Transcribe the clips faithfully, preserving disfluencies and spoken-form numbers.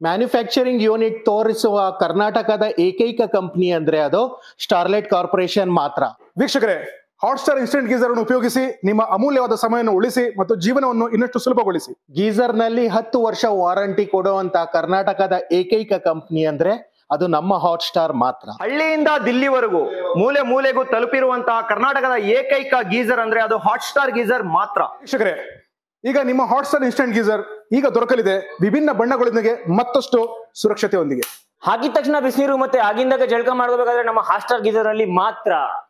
Manufacturing unit ತೋರಿಸುವ ಕರ್ನಾಟಕದ ಏಕೈಕ ಕಂಪನಿ ಅಂದ್ರೆ ಅದು ಸ್ಟಾರ್ಲೈಟ್ ಕಾರ್ಪೊರೇಷನ್ ಮಾತ್ರ. ವೀಕ್ಷಕರೇ, ಹಾಟ್ಸ್ಟಾರ್ ಇನ್ಸ್ಟೆಂಟ್ ಗೀಸರ್ ಅನ್ನು ಉಪಯೋಗಿಸಿ ನಿಮ್ಮ ಅಮೂಲ್ಯವಾದ ಸಮಯವನ್ನು ಉಳಿಸಿ ಮತ್ತು ಜೀವನವನ್ನು ಇನ್ನಷ್ಟು ಸುಲಭಗೊಳಿಸಿ. ಗೀಸರ್ ನಲ್ಲಿ ಹತ್ತು ವರ್ಷ ವಾರಂಟಿ ಕೊಡುವಂತ ಕರ್ನಾಟಕದ ಏಕೈಕ ಕಂಪನಿ ಅಂದ್ರೆ ಅದು ನಮ್ಮ ಹಾಟ್ಸ್ಟಾರ್ ಮಾತ್ರ. ಹಳ್ಳಿಯಿಂದ ದಿಲ್ಲಿವರೆಗೂ ಮೂಲೆ ಮೂಲೆಗೂ ತಲುಪಿರುವಂತಹ ಕರ್ನಾಟಕದ ಏಕೈಕ ಗೀಸರ್ ಅಂದ್ರೆ ಅದು ಹಾಟ್ಸ್ಟಾರ್ ಗೀಸರ್ ಮಾತ್ರ. ವೀಕ್ಷಕರೇ, ಈಗ ನಿಮ್ಮ ಹಾಟ್ಸ್ಟಾರ್ ಇನ್ಸ್ಟೆಂಟ್ ಗೀಸರ್ ಈಗ ದೊರಕಲಿದೆ ವಿಭಿನ್ನ ಬಣ್ಣಗಳೊಂದಿಗೆ ಮತ್ತಷ್ಟು ಸುರಕ್ಷತೆಯೊಂದಿಗೆ. ಹಾಕಿದ ತಕ್ಷಣ ಬಿಸಿನೀರು ಮತ್ತೆ ಆಗಿಂದಾಗ ಜಳಕ ಮಾಡಬೇಕಾದ್ರೆ ನಮ್ಮ ಹಾಟ್ಸ್ಟಾರ್ ಗೀಸರ್ ಅಲ್ಲಿ ಮಾತ್ರ.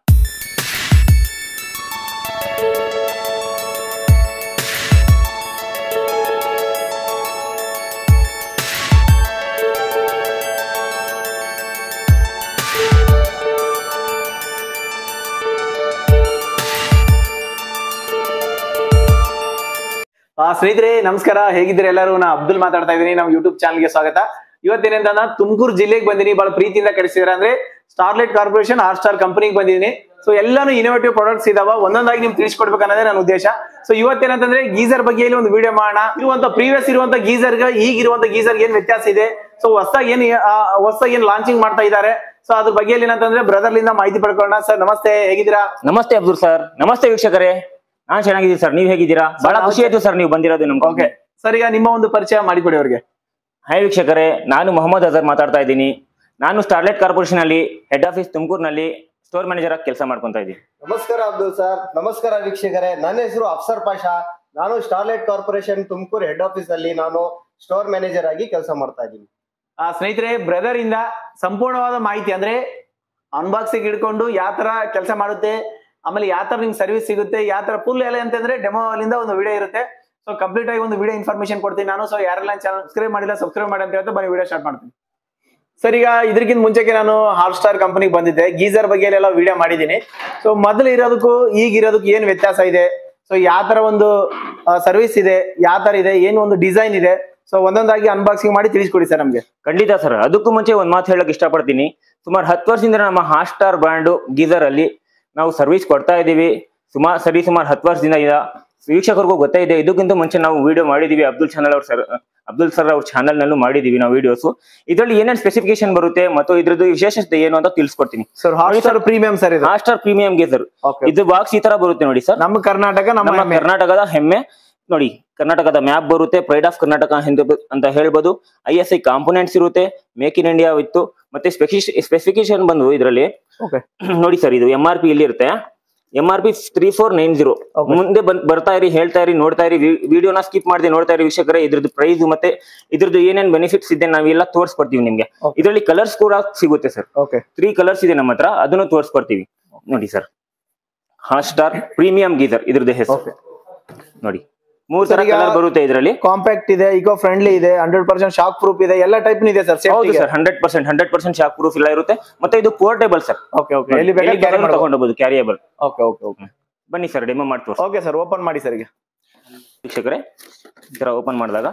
ಸ್ನೇಹಿತರೆ ನಮಸ್ಕಾರ, ಹೇಗಿದ್ರೆ ಎಲ್ಲರೂ? ನಾ ಅಬ್ದುಲ್ ಮಾತಾಡ್ತಾ ಇದೀನಿ. ನಮ್ಮ ಯೂಟ್ಯೂಬ್ ಚಾನಲ್ಗೆ ಸ್ವಾಗತ. ಇವತ್ತೇನಂತ ನಾನು ತುಮಕೂರು ಜಿಲ್ಲೆಗೆ ಬಂದಿನಿ. ಬಹಳ ಪ್ರೀತಿಯಿಂದ ಕರೆಸಿದಾರೆ ಅಂದ್ರೆ ಸ್ಟಾರ್ಲೈಟ್ ಕಾರ್ಪೊರೇಷನ್ ಹಾಟ್ಸ್ಟಾರ್ ಕಂಪನಿಗೆ ಬಂದಿದ್ದೀನಿ. ಸೊ ಎಲ್ಲಾನು ಇನೋವೇಟಿವ್ ಪ್ರಾಡಕ್ಟ್ಸ್ ಇದಾವ, ಒಂದೊಂದಾಗಿ ನಿಮ್ಗೆ ತಿಳಿಸ್ಕೊಡ್ಬೇಕು ಅನ್ನೋದೇ ನನ್ನ ಉದ್ದೇಶ. ಸೊ ಇವತ್ತೇನಂತಂದ್ರೆ ಗೀಸರ್ ಬಗ್ಗೆ ಒಂದು ವಿಡಿಯೋ ಮಾಡೋಣ. ಇರುವಂತ ಪ್ರೀವಿಯಸ್ ಇರುವಂತ ಗೀಸರ್ ಗೆ ಈಗಿರುವಂತ ಗೀಸರ್ ಏನ್ ವ್ಯತ್ಯಾಸ ಇದೆ, ಸೊ ಹೊಸದಾಗಿ ಏನ್ ಹೊಸದಾಗಿ ಏನ್ ಲಾಂಚಿಂಗ್ ಮಾಡ್ತಾ ಇದ್ದಾರೆ, ಸೊ ಅದ್ರ ಬಗ್ಗೆ ಏನಂತಂದ್ರೆ ಬ್ರದರ್ಲಿಂದ ಮಾಹಿತಿ ಪಡ್ಕೊಳ್ಳೋಣ. ಸರ್ ನಮಸ್ತೆ, ಹೇಗಿದ್ದೀರಾ? ನಮಸ್ತೆ ಅಬ್ದುಲ್ ಸರ್. ನಮಸ್ತೆ ವೀಕ್ಷಕರೇ, ನಾನ್ ಚೆನ್ನಾಗಿದ್ದೀನಿ ಸರ್. ನೀವ್ ಹೇಗಿದ್ದೀರಾ? ಬಹಳ ಖುಷಿ ಆಯ್ತು ಸರ್ ನೀವು ಬಂದಿರೋದು ನಮ್ಗೆ. ಓಕೆ ಸರ್, ಈಗ ನಿಮ್ಮ ಒಂದು ಪರಿಚಯ ಮಾಡಿಕೊಡಿ ಅವ್ರಿಗೆ. ಹಾಯ್ ವೀಕ್ಷಕರೇ, ನಾನು ಮೊಹಮ್ಮದ್ ಅಜರ್ ಮಾತಾಡ್ತಾ ಇದ್ದೀನಿ. ನಾನು ಸ್ಟಾರ್ಲೈಟ್ ಕಾರ್ಪೊರೇಷನ್ ಅಲ್ಲಿ ಹೆಡ್ ಆಫೀಸ್ ತುಮಕೂರಿನಲ್ಲಿ ಸ್ಟೋರ್ ಮ್ಯಾನೇಜರ್ ಆಗಿ ಕೆಲಸ ಮಾಡ್ಕೊಂತ ಇದ್ದೀನಿ. ನಮಸ್ಕಾರ ಅಬ್ದುಲ್ ಸರ್. ನಮಸ್ಕಾರ ವೀಕ್ಷಕರೇ, ನನ್ನ ಹೆಸರು ಅಫ್ಸರ್ ಪಾಷಾ. ನಾನು Starlight corporation Tumakuru head office ಅಲ್ಲಿ ನಾನು ಸ್ಟೋರ್ ಮ್ಯಾನೇಜರ್ ಆಗಿ ಕೆಲಸ ಮಾಡ್ತಾ ಇದ್ದೀನಿ. ಆ ಸ್ನೇಹಿತರೆ, ಬ್ರದರ್ ಇಂದ ಸಂಪೂರ್ಣವಾದ ಮಾಹಿತಿ ಅಂದ್ರೆ ಅನ್ಬಾಕ್ಸಿಂಗ್ ಹಿಡ್ಕೊಂಡು ಯಾವ ತರ ಕೆಲಸ ಮಾಡುತ್ತೆ, ಆಮೇಲೆ ಯಾವ ತರ ನಿಮ್ಗೆ ಸರ್ವಿಸ್ ಸಿಗುತ್ತೆ, ಯಾವ ತರ ಫುಲ್ ಎಲ್ಲ ಅಂತಂದ್ರೆ ಡೆಮೋ ಅಲ್ಲಿಂದ ಒಂದು ವಿಡಿಯೋ ಇರುತ್ತೆ. ಸೊ ಕಂಪ್ಲೀಟ್ ಆಗಿ ಒಂದು ವಿಡಿಯೋ ಇನ್ಫಾರ್ಮೇಶನ್ ಕೊಡ್ತೀನಿ ನಾನು. ಸೊ ಯಾರೆಲ್ಲ ಚಾನಲ್ ಸಬ್ಸ್ಕ್ರೈಬ್ ಮಾಡಿಲ್ಲ ಸಬ್ಸ್ಕ್ರೈಬ್ ಮಾಡಿ ಅಂತ ಹೇಳ್ತಾ ಬನ್ನಿ ವಿಡಿಯೋ ಸ್ಟಾರ್ಟ್ ಮಾಡ್ತೀನಿ. ಸರ್, ಈಗ ಇದಕ್ಕಿಂತ ಮುಂಚೆಗೆ ನಾನು ಹಾಟ್ಸ್ಟಾರ್ ಕಂಪನಿಗೆ ಬಂದಿದ್ದೆ, ಗೀಸರ್ ಬಗ್ಗೆ ಎಲ್ಲ ವಿಡಿಯೋ ಮಾಡಿದ್ದೀನಿ. ಸೊ ಮೊದಲು ಇರೋದಕ್ಕೂ ಈಗ ಇರೋದಕ್ಕೂ ಏನ್ ವ್ಯತ್ಯಾಸ ಇದೆ, ಸೊ ಯಾವ ತರ ಒಂದು ಸರ್ವಿಸ್ ಇದೆ, ಯಾವ ತರ ಇದೆ, ಏನು ಒಂದು ಡಿಸೈನ್ ಇದೆ, ಸೊ ಒಂದೊಂದಾಗಿ ಅನ್ಬಾಕ್ಸಿಂಗ್ ಮಾಡಿ ತಿಳಿಸ್ಕೊಡಿ ಸರ್ ನಮ್ಗೆ. ಖಂಡಿತ ಸರ್. ಅದಕ್ಕೂ ಮುಂಚೆ ಒಂದ್ ಮಾತು ಹೇಳಕ್ ಇಷ್ಟಪಡ್ತೀನಿ. ಸುಮಾರು ಹತ್ತು ವರ್ಷದಿಂದ ನಮ್ಮ ಹಾಟ್ಸ್ಟಾರ್ ಬ್ರ್ಯಾಂಡ್ ಗೀಸರ್ ಅಲ್ಲಿ ನಾವು ಸರ್ವಿಸ್ ಕೊಡ್ತಾ ಇದೀವಿ. ಸುಮಾರು ಸರಿ ಸುಮಾರು ಹತ್ತು ವರ್ಷದಿಂದ ಈಗ ವೀಕ್ಷಕರಿಗೂ ಗೊತ್ತಾ ಇದೆ. ಇದಕ್ಕಿಂತ ಮುಂಚೆ ನಾವು ವಿಡಿಯೋ ಮಾಡಿದೀವಿ ಅಬ್ದುಲ್ ಚಾನಲ್ ಅವ್ರ ಸರ್ ಅಬ್ದುಲ್ ಸರ್ ಅವ್ರ ಚಾನಲ್ ನಲ್ಲೂ ಮಾಡಿದೀವಿ ನಾವು ವಿಡಿಯೋಸ್. ಇದ್ರಲ್ಲಿ ಏನೇನ್ ಸ್ಪೆಸಿಫಿಕೇಶನ್ ಬರುತ್ತೆ ಮತ್ತು ಇದ್ರದ್ದು ವಿಶೇಷತೆ ಏನು ಅಂತ ತಿಳಿಸ್ಕೊಡ್ತೀನಿ ಸರ್. ಹಾಟ್ಸ್ಟಾರ್ ಪ್ರೀಮಿಯಂ ಸರ್, ಇದು ಹಾಟ್ಸ್ಟಾರ್ ಪ್ರೀಮಿಯಂ ಗೀಸರ್. ಇದು ಬಾಕ್ಸ್ ಈ ತರ ಬರುತ್ತೆ ನೋಡಿ ಸರ್. ನಮ್ಮ ಕರ್ನಾಟಕ, ನಮ್ಮ ಕರ್ನಾಟಕದ ಹೆಮ್ಮೆ ನೋಡಿ. ಕರ್ನಾಟಕದ ಮ್ಯಾಪ್ ಬರುತ್ತೆ, ಪ್ರೈಡ್ ಆಫ್ ಕರ್ನಾಟಕ ಅಂತ ಹೇಳ್ಬೋದು. ಐ ಎಸ್ ಐ ಕಾಂಪೋನೆಂಟ್ಸ್ ಇರುತ್ತೆ, ಮೇಕ್ ಇನ್ ಇಂಡಿಯಾ ವಿತ್ ಮತ್ತೆ ಸ್ಪೆಸಿಫಿಕೇಶನ್ ಬಂದು ಇದರಲ್ಲಿ ನೋಡಿ ಸರ್. ಇದು ಎಂ ಆರ್ ಪಿ ಇಲ್ಲಿ ಇರುತ್ತೆ, M R P three four nine zero. ಮುಂದೆ ಬರ್ತಾ ಇರಿ, ಹೇಳ್ತಾ ಇರಿ, ನೋಡ್ತಾ ಇರಿ, ವಿಡಿಯೋನ ಸ್ಕಿಪ್ ಮಾಡದೆ ನೋಡ್ತಾ ಇರಿ ವೀಕ್ಷಕರೇ. ಇದ್ರದ್ದು ಪ್ರೈಸ್ ಮತ್ತೆ ಇದ್ರದ್ದು ಏನೇನ್ ಬೆನಿಫಿಟ್ಸ್ ಇದೆ ನಾವೆಲ್ಲ ತೋರಿಸ್ಕೊಡ್ತೀವಿ ನಿಮ್ಗೆ. ಇದರಲ್ಲಿ ಕಲರ್ಸ್ ಕೂಡ ಸಿಗುತ್ತೆ ಸರ್. ತ್ರೀ ಕಲರ್ಸ್ ಇದೆ ನಮ್ಮ ಹತ್ರ, ಅದನ್ನು ತೋರಿಸ್ಕೊಡ್ತೀವಿ ನೋಡಿ ಸರ್. ಹಾಟ್ಸ್ಟಾರ್ ಪ್ರೀಮಿಯಂ ಗೀಸರ್ ಇದ್ರದ್ದು ಹೆಸರು ನೋಡಿ. ಮೂರ್ ತರ ಕಲರ್ ಬರುತ್ತೆ ಇದರಲ್ಲಿ. ಕಾಂಪ್ಯಾಕ್ಟ್ ಇದೆ, ಇಕೋ ಫ್ರೆಂಡ್ಲಿ ಇದೆ, ಹಂಡ್ರೆಡ್ ಪರ್ಸೆಂಟ್ ಶಾಕ್ ಪ್ರೂಫ್ ಇದೆ, ಎಲ್ಲ ಟೈಪ್ ಇದೆ ಸರ್. ಹೌದು sir, hundred percent hundred percent shock proof ಎಲ್ಲ ಇರುತ್ತೆ. ಮತ್ತೆ ಇದು ಪೋರ್ಟೇಬಲ್ ಸರ್. ಓಕೆ ಓಕೆ, ಎಲ್ಲಿ ಬೇಕಾದ್ರೂ ತಗೊಂಡೋಗ್ಬೋದು, ಕ್ಯಾರಿಯಬಲ್. ಓಕೆ ಓಕೆ ಓಕೆ, ಬನ್ನಿ ಸರ್ ಡೆಮೋ ಮಾಡ್ತೀವಿ. ಓಕೆ ಸರ್, ಓಪನ್ ಮಾಡಿ ಸರ್. ಈಗ ವೀಕ್ಷಕರೇ, ಈ ತರ ಓಪನ್ ಮಾಡಿದಾಗ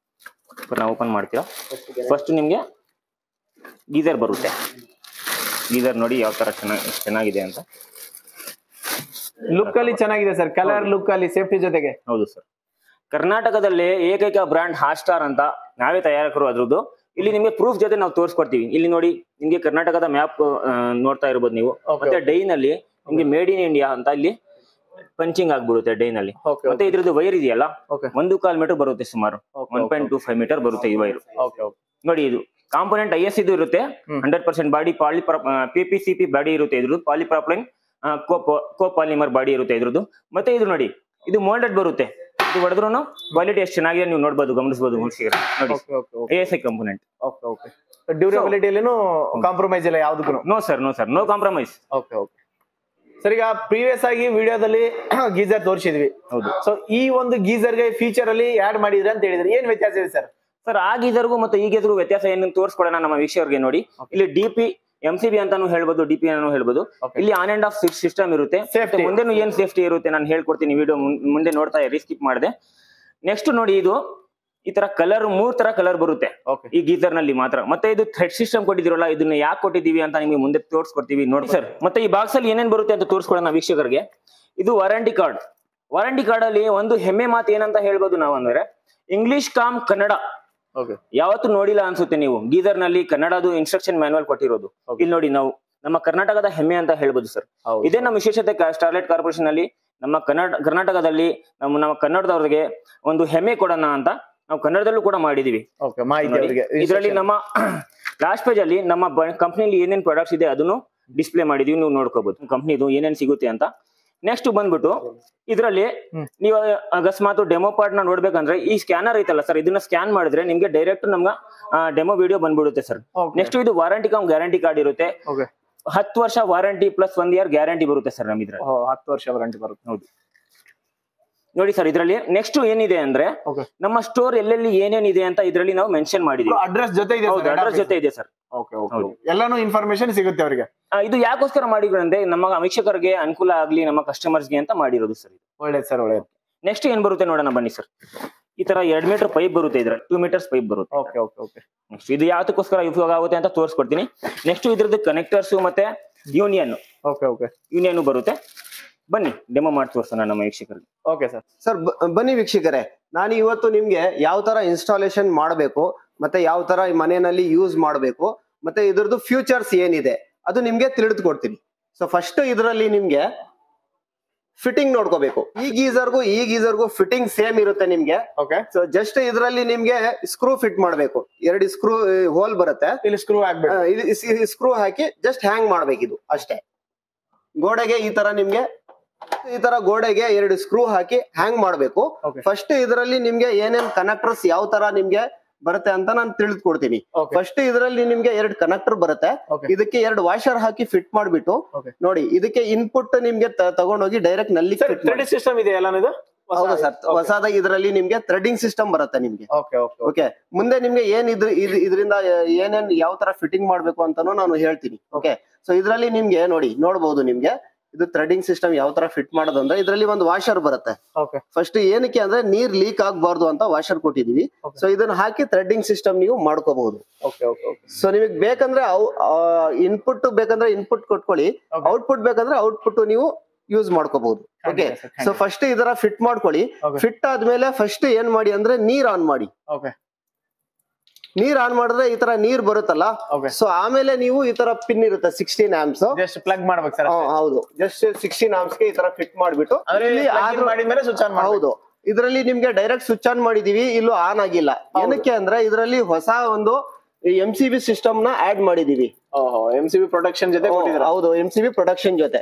ನಾವು ಓಪನ್ ಮಾಡ್ತೀರಾ, ಫಸ್ಟ್ ನಿಮ್ಗೆ ಗೀಸರ್ ಬರುತ್ತೆ. ಗೀಸರ್ ನೋಡಿ ಯಾವ ತರ ಚೆನ್ನಾಗಿ ಚೆನ್ನಾಗಿದೆ ಅಂತ. ಲುಕ್ ಅಲ್ಲಿ ಚೆನ್ನಾಗಿದೆ ಸರ್, ಕಲರ್ ಲುಕ್ ಅಲ್ಲಿ ಸೇಫ್ಟಿ ಜೊತೆಗೆ. ಹೌದು ಸರ್. ಕರ್ನಾಟಕದಲ್ಲಿ ಏಕೈಕ ಬ್ರಾಂಡ್ ಹಾಟ್ಸ್ಟಾರ್ ಅಂತ ನಾವೇ ತಯಾರಕರು ಅದ್ರದ್ದು. ಇಲ್ಲಿ ನಿಮ್ಗೆ ಪ್ರೂಫ್ ಜೊತೆ ನಾವು ತೋರಿಸ್ಕೊಡ್ತೀವಿ. ಇಲ್ಲಿ ನೋಡಿ, ನಿಮ್ಗೆ ಕರ್ನಾಟಕದ ಮ್ಯಾಪ್ ನೋಡ್ತಾ ಇರ್ಬೋದು ನೀವು. ಮತ್ತೆ ಡೈ ನಲ್ಲಿ ನಿಮ್ಗೆ ಮೇಡ್ ಇನ್ ಇಂಡಿಯಾ ಅಂತ ಇಲ್ಲಿ ಪಂಚಿಂಗ್ ಆಗ್ಬಿಡುತ್ತೆ ಡೈ ನಲ್ಲಿ. ಮತ್ತೆ ಇದ್ರದ್ದು ವೈರ್ ಇದೆಯಲ್ಲ, ಒಂದು ಕಾಲ್ ಮೀಟರ್ ಬರುತ್ತೆ, ಸುಮಾರು one point two five meter ಬರುತ್ತೆ ಈ ವೈರ್. ನೋಡಿ, ಇದು ಕಾಂಪೋನೆಂಟ್ ಐ ಎಸ್ ಇದು ಇರುತ್ತೆ. Hundred percent body poly P P C P body ಇರುತ್ತೆ ಇದ್ರದ್ದು. ಪಾಲಿಪ್ರಾಪ್ಲೈನ್ ಕೋ ಪಾಲಿಮರ್ ಬಾಡಿ ಇರುತ್ತೆ ಇದ್ರದ್ದು. ಮತ್ತೆ ಇದು ನೋಡಿ, ಇದು ಮೋಲ್ಡೆಡ್ ಬರುತ್ತೆ. ಇದು ಹೊಡೆದ್ರು ಕ್ವಾಲಿಟಿ ಎಷ್ಟು ಚೆನ್ನಾಗಿದೆ ನೀವು ನೋಡಬಹುದು, ಗಮನಿಸಬಹುದು. A S I component. Durability compromise ಇಲ್ಲ ಯಾವ್ದಕ್ಕೂ? No sir, no sir, no compromise. Okay okay sir. ಈಗ ಪ್ರೀವಿಯಸ್ ಆಗಿ ವಿಡಿಯೋದಲ್ಲಿ ಗೀಸರ್ ತೋರಿಸಿದ್ವಿ. ಹೌದು. ಸೊ ಈ ಒಂದು ಗೀಸರ್ ಗೆ ಫೀಚರ್ ಅಲ್ಲಿ ಆಡ್ ಮಾಡಿದ್ರೆ ಅಂತ ಹೇಳಿದ್ರೆ ಏನ್ ವ್ಯತ್ಯಾಸ ಇದೆ ಸರ್? ಸರ್, ಆ ಗೀಸರ್ಗೂ ಮತ್ತೆ ಈ ಗೀಸರ್ಗೂ ವ್ಯತ್ಯಾಸ ಏನು ತೋರಿಸ್ಕೊಡೋಣ ನಮ್ಮ ವೀಕ್ಷಕರಿಗೆ. ನೋಡಿ, ಇಲ್ಲಿ D P M C B ಅಂತಾನು ಹೇಳ್ಬೋದು, ಡಿ ಪಿ ಅನ್ನು ಹೇಳ್ಬೋದು. ಇಲ್ಲಿ ಆನ್ ಅಂಡ್ ಆಫ್ ಸಿಸ್ಟಮ್ ಇರುತ್ತೆ. ಮುಂದೆನು ಏನ್ ಸೇಫ್ಟಿ ಇರುತ್ತೆ ನಾನು ಹೇಳ್ಕೊಡ್ತೀನಿ. ವಿಡಿಯೋ ಮುಂದೆ ನೋಡ್ತಾ ಇರಿ, ಸ್ಕಿಪ್ ಮಾಡಿದೆ. ನೆಕ್ಸ್ಟ್ ನೋಡಿ, ಇದು ಈ ತರ ಕಲರ್ ಮೂರ್ ತರ ಕಲರ್ ಬರುತ್ತೆ ಈ ಗೀಸರ್ ನಲ್ಲಿ ಮಾತ್ರ. ಮತ್ತೆ ಇದು ಥ್ರೆಡ್ ಸಿಸ್ಟಮ್ ಕೊಟ್ಟಿದಿರಲ್ಲ, ಇದನ್ನ ಯಾಕೆ ಕೊಟ್ಟಿದೀವಿ ಅಂತ ನಿಮಗೆ ಮುಂದೆ ತೋರಿಸ್ಕೊಡ್ತೀವಿ ನೋಡಿ ಸರ್. ಮತ್ತೆ ಈ ಬಾಕ್ಸ್ ಅಲ್ಲಿ ಏನೇನ್ ಬರುತ್ತೆ ಅಂತ ತೋರಿಸ್ಕೊಡೋಣ ವೀಕ್ಷಕರಿಗೆ. ಇದು ವಾರಂಟಿ ಕಾರ್ಡ್. ವಾರಂಟಿ ಕಾರ್ಡ್ ಅಲ್ಲಿ ಒಂದು ಹೆಮ್ಮೆ ಮಾತು ಏನಂತ ಹೇಳ್ಬೋದು ನಾವು ಅಂದ್ರೆ, ಇಂಗ್ಲಿಷ್ ಕಾಮ್ ಕನ್ನಡ Okay. ಯಾವತ್ತು ನೋಡಿಲ್ಲ ಅನ್ಸುತ್ತೆ ನೀವು ಗೀಸರ್ ನಲ್ಲಿ ಕನ್ನಡದು ಇನ್ಸ್ಟ್ರಕ್ಷನ್ ಮ್ಯಾನುವಲ್ ಕೊಟ್ಟಿರೋದು. Okay. ಇಲ್ಲಿ ನೋಡಿ ನಾವು ನಮ್ಮ ಕರ್ನಾಟಕದ ಹೆಮ್ಮೆ ಅಂತ ಹೇಳ್ಬೋದು ಸರ್. ಹೌದು. ಇದೇ ನಮ್ಮ ವಿಶೇಷತೆ ಸ್ಟಾರ್ಲೈಟ್ ಕಾರ್ಪೊರೇಷನ್ ಅಲ್ಲಿ ನಮ್ಮ ಕನ್ನಡ ಕರ್ನಾಟಕದಲ್ಲಿ ನಮ್ಮ ನಮ್ಮ ಕನ್ನಡದವ್ರಿಗೆ ಒಂದು ಹೆಮ್ಮೆ ಕೊಡೋಣ ಅಂತ ನಾವು ಕನ್ನಡದಲ್ಲೂ ಕೂಡ ಮಾಡಿದೀವಿ. Okay, ಮಾಹಿತಿ ಅವರಿಗೆ ಇದರಲ್ಲಿ ನಮ್ಮ ಲಾಸ್ಟ್ ಪೇಜ್ ಅಲ್ಲಿ ನಮ್ಮ ಕಂಪ್ನಿಯಲ್ಲಿ ಏನೇನ್ ಪ್ರಾಡಕ್ಟ್ಸ್ ಇದೆ ಅದನ್ನು ಡಿಸ್ಪ್ಲೇ ಮಾಡಿದೀವಿ, ನೀವು ನೋಡ್ಕೋಬಹುದು ಕಂಪ್ನಿದು ಏನೇನ್ ಸಿಗುತ್ತೆ ಅಂತ. ನೆಕ್ಸ್ಟ್ ಬಂದ್ಬಿಟ್ಟು ಇದರಲ್ಲಿ ನೀವು ಅಕಸ್ಮಾತ್ ಡೆಮೋ ಪಾರ್ಟ್ ನ ನೋಡ್ಬೇಕಂದ್ರೆ ಈ ಸ್ಕ್ಯಾನರ್ ಐತಲ್ಲ ಸರ್, ಇದನ್ನ ಸ್ಕ್ಯಾನ್ ಮಾಡಿದ್ರೆ ನಿಮ್ಗೆ ಡೈರೆಕ್ಟ್ ನಮ್ಗೆ ಡೆಮೋ ವಿಡಿಯೋ ಬಂದ್ಬಿಡುತ್ತೆ ಸರ್. ನೆಕ್ಸ್ಟ್ ಇದು ವಾರಂಟಿ ಕಮ್ ಗ್ಯಾರಂಟಿ ಕಾರ್ಡ್ ಇರುತ್ತೆ. ಹತ್ತು ವರ್ಷ ವಾರಂಟಿ ಪ್ಲಸ್ ಒಂದ್ ಇಯರ್ ಗ್ಯಾರಂಟಿ ಬರುತ್ತೆ ಸರ್ ನಮ್ ಇದ್ರಲ್ಲಿ. ಹತ್ತು ವರ್ಷ ವಾರಂಟಿ ಬರುತ್ತೆ. ಹೌದು ನೋಡಿ ಸರ್, ಇದರಲ್ಲಿ ನೆಕ್ಸ್ಟ್ ಏನಿದೆ ಅಂದ್ರೆ ನಮ್ಮ ಸ್ಟೋರ್ ಎಲ್ಲೆಲ್ಲಿ ಏನೇನಿದೆ ಅಂತ ಇದರಲ್ಲಿ ನಾವು ಮೆನ್ಷನ್ ಮಾಡಿದೀವಿ. ಅಡ್ರೆಸ್ ಜೊತೆ ಇದೆ, ಅಡ್ರೆಸ್ ಜೊತೆ ಇದೆ ಸರ್. ಎಲ್ಲಾನು ಇನ್ಫಾರ್ಮೇಶನ್ ಸಿಗುತ್ತೆ ಅವರಿಗೆ. ಇದು ಯಾಕೋಸ್ಕರ ಮಾಡಿದ್ರು ಅಂದ್ರೆ ನಮ್ಮ ವೀಕ್ಷಕರಿಗೆ ಅನುಕೂಲ ಆಗ್ಲಿ, ನಮ್ಮ ಕಸ್ಟಮರ್ಸ್ಗೆ ಅಂತ ಮಾಡಿರೋದು ಸರ್. ಒಳ್ಳೇದು ಸರ್, ಒಳ್ಳೇದು. ನೆಕ್ಸ್ಟ್ ಏನ್ ಬರುತ್ತೆ ನೋಡೋಣ ಬನ್ನಿ ಸರ್. ಈ ತರ ಎರಡ್ ಮೀಟರ್ ಪೈಪ್ ಬರುತ್ತೆ, ಇದ್ರಲ್ಲಿ ಟೂ ಮೀಟರ್ಸ್ ಪೈಪ್ ಬರುತ್ತೆ. Okay okay okay. ನೆಕ್ಸ್ಟ್ ಇದು ಯಾವ್ದಕ್ಕೋಸ್ಕರ ಉಪಯೋಗ ಆಗುತ್ತೆ ಅಂತ ತೋರಿಸ್ಕೊಡ್ತೀನಿ. ನೆಕ್ಸ್ಟ್ ಇದ್ರದ್ದು ಕನೆಕ್ಟರ್ಸ್ ಮತ್ತೆ ಯೂನಿಯನ್ ಓಕೆ ಓಕೆ ಯೂನಿಯನ್ ಬರುತ್ತೆ. ಬನ್ನಿ ಡೆಮೋ ಮಾಡಿ ತೋರಿಸೋಣ ನಮ್ಮ ವೀಕ್ಷಕರಿಗೆ. Okay sir. ಸರ್ ಬನ್ನಿ ವೀಕ್ಷಕರೇ, ನಾನು ಇವತ್ತು ನಿಮ್ಗೆ ಯಾವ ತರ ಇನ್ಸ್ಟಾಲೇಷನ್ ಮಾಡಬೇಕು ಮತ್ತೆ ಯಾವ ತರ ಮನೆಯಲ್ಲಿ ಯೂಸ್ ಮಾಡಬೇಕು ಮತ್ತೆ ಇದ್ರದ್ದು ಫ್ಯೂಚರ್ಸ್ ಏನಿದೆ ಅದು ನಿಮ್ಗೆ ತಿಳಿದುಕೊಡ್ತೀನಿ. ಸೊ ಫಸ್ಟ್ ಇದರಲ್ಲಿ ನಿಮ್ಗೆ ಫಿಟ್ಟಿಂಗ್ ನೋಡ್ಕೋಬೇಕು. ಈ ಗೀಸರ್ಗೂ ಈ ಗೀಸರ್ಗೂ ಫಿಟ್ಟಿಂಗ್ ಸೇಮ್ ಇರುತ್ತೆ ನಿಮ್ಗೆ. ಓಕೆ. ಸೊ ಜಸ್ಟ್ ಇದರಲ್ಲಿ ನಿಮ್ಗೆ ಸ್ಕ್ರೂ ಫಿಟ್ ಮಾಡಬೇಕು. ಎರಡು ಸ್ಕ್ರೂ ಹೋಲ್ ಬರುತ್ತೆ, ಇಲ್ಲಿ ಸ್ಕ್ರೂ ಹಾಕ್ಬೇಕು. ಸ್ಕ್ರೂ ಹಾಕಿ ಜಸ್ಟ್ ಹ್ಯಾಂಗ್ ಮಾಡ್ಬೇಕು, ಇದು ಅಷ್ಟೇ. ಗೋಡೆಗೆ ಈ ತರ ನಿಮ್ಗೆ ಈ ತರ ಗೋಡೆಗೆ ಎರಡು ಸ್ಕ್ರೂ ಹಾಕಿ ಹ್ಯಾಂಗ್ ಮಾಡ್ಬೇಕು. ಫಸ್ಟ್ ಇದರಲ್ಲಿ ನಿಮ್ಗೆ ಏನೇನ್ ಕನೆಕ್ಟರ್ಸ್ ಯಾವ ತರ ನಿಮ್ಗೆ ಬರುತ್ತೆ ಅಂತ ನಾನು ತಿಳಿದುಕೊಡ್ತೀನಿ. ಫಸ್ಟ್ ಇದರಲ್ಲಿ ನಿಮ್ಗೆ ಎರಡು ಕನೆಕ್ಟರ್ ಬರುತ್ತೆ. ಇದಕ್ಕೆ ಎರಡು ವಾಷರ್ ಹಾಕಿ ಫಿಟ್ ಮಾಡ್ಬಿಟ್ಟು ನೋಡಿ, ಇದಕ್ಕೆ ಇನ್ಪುಟ್ ನಿಮ್ಗೆ ತಗೊಂಡೋಗಿ ಡೈರೆಕ್ಟ್ ನಲ್ಲಿ ಸಿಸ್ಟಮ್ ಇದೆ ಎಲ್ಲ. ಹೌದು ಸರ್, ಹೊಸದಾಗಿ ಇದರಲ್ಲಿ ನಿಮ್ಗೆ ಥ್ರೆಡಿಂಗ್ ಸಿಸ್ಟಮ್ ಬರುತ್ತೆ ನಿಮ್ಗೆ. ಓಕೆ, ಮುಂದೆ ನಿಮ್ಗೆ ಏನ್ ಇದ್ರ ಇದರಿಂದ ಏನೇನ್ ಯಾವ ತರ ಫಿಟ್ಟಿಂಗ್ ಮಾಡ್ಬೇಕು ಅಂತಾನು ನಾನು ಹೇಳ್ತೀನಿ. ಓಕೆ, ಸೊ ಇದರಲ್ಲಿ ನಿಮ್ಗೆ ನೋಡಿ ನೋಡ್ಬೋದು ನಿಮ್ಗೆ ಇದು ಥ್ರೆಡಿಂಗ್ ಸಿಸ್ಟಮ್ ಯಾವ ತರ ಫಿಟ್ ಮಾಡೋದು ಅಂದ್ರೆ ಇದರಲ್ಲಿ ಒಂದು ವಾಷರ್ ಬರುತ್ತೆ. ಫಸ್ಟ್ ಏನಕ್ಕೆ ಅಂದ್ರೆ ನೀರ್ ಲೀಕ್ ಆಗ್ಬಾರ್ದು ಅಂತ ವಾಷರ್ ಕೊಟ್ಟಿದೀವಿ. ಸೊ ಇದನ್ನ ಹಾಕಿ ಥ್ರೆಡಿಂಗ್ ಸಿಸ್ಟಮ್ ನೀವು ಮಾಡ್ಕೋಬಹುದು. ಸೊ ನಿಮಗೆ ಬೇಕಂದ್ರೆ ಇನ್ಪುಟ್ ಬೇಕಂದ್ರೆ ಇನ್ಪುಟ್ ಕೊಟ್ಕೊಳ್ಳಿ, ಔಟ್ಪುಟ್ ಬೇಕಂದ್ರೆ ಔಟ್ಪುಟ್ ನೀವು ಯೂಸ್ ಮಾಡ್ಕೋಬಹುದು. ಓಕೆ, ಸೊ ಫಸ್ಟ್ ಇದರ ಫಿಟ್ ಮಾಡ್ಕೊಳ್ಳಿ. ಫಿಟ್ ಆದ್ಮೇಲೆ ಫಸ್ಟ್ ಏನ್ ಮಾಡಿ ಅಂದ್ರೆ ನೀರ್ ಆನ್ ಮಾಡಿ. ನೀರ್ ಆನ್ ಮಾಡಿದ್ರೆ ಈ ತರ ನೀರ್ ಬರುತ್ತಲ್ಲ, ಸೊ ಆಮೇಲೆ ನೀವು ಈ ತರ ಪಿನ್ ಇರುತ್ತೆ ಸಿಕ್ಸ್ಟೀನ್ ಆಮ್ಸ್ ಜಸ್ಟ್ ಪ್ಲಗ್ ಮಾಡ್ಬೇಕು ಸರ್. ಹೌದು, ಜಸ್ಟ್ ಸಿಕ್ಸ್ಟೀನ್ ಆಮ್ಸ್ ಗೆ ಈ ತರ ಫಿಟ್ ಮಾಡ್ಬಿಟ್ಟು ಹೌದು, ಇದರಲ್ಲಿ ನಿಮ್ಗೆ ಡೈರೆಕ್ಟ್ ಸ್ವಿಚ್ ಆನ್ ಮಾಡಿದೀವಿ, ಇಲ್ಲೂ ಆನ್ ಆಗಿಲ್ಲ. ಏನಕ್ಕೆ ಅಂದ್ರೆ ಇದರಲ್ಲಿ ಹೊಸ ಒಂದು ಎಂ ಸಿ ಬಿ ಸಿಸ್ಟಮ್ ನ ಆಡ್ ಮಾಡಿದೀವಿ. ಎಂ ಸಿ ಬಿ ಪ್ರೊಡಕ್ಷನ್ ಜೊತೆ. ಹೌದು, ಎಂ ಸಿ ಬಿ ಪ್ರೊಡಕ್ಷನ್ ಜೊತೆ.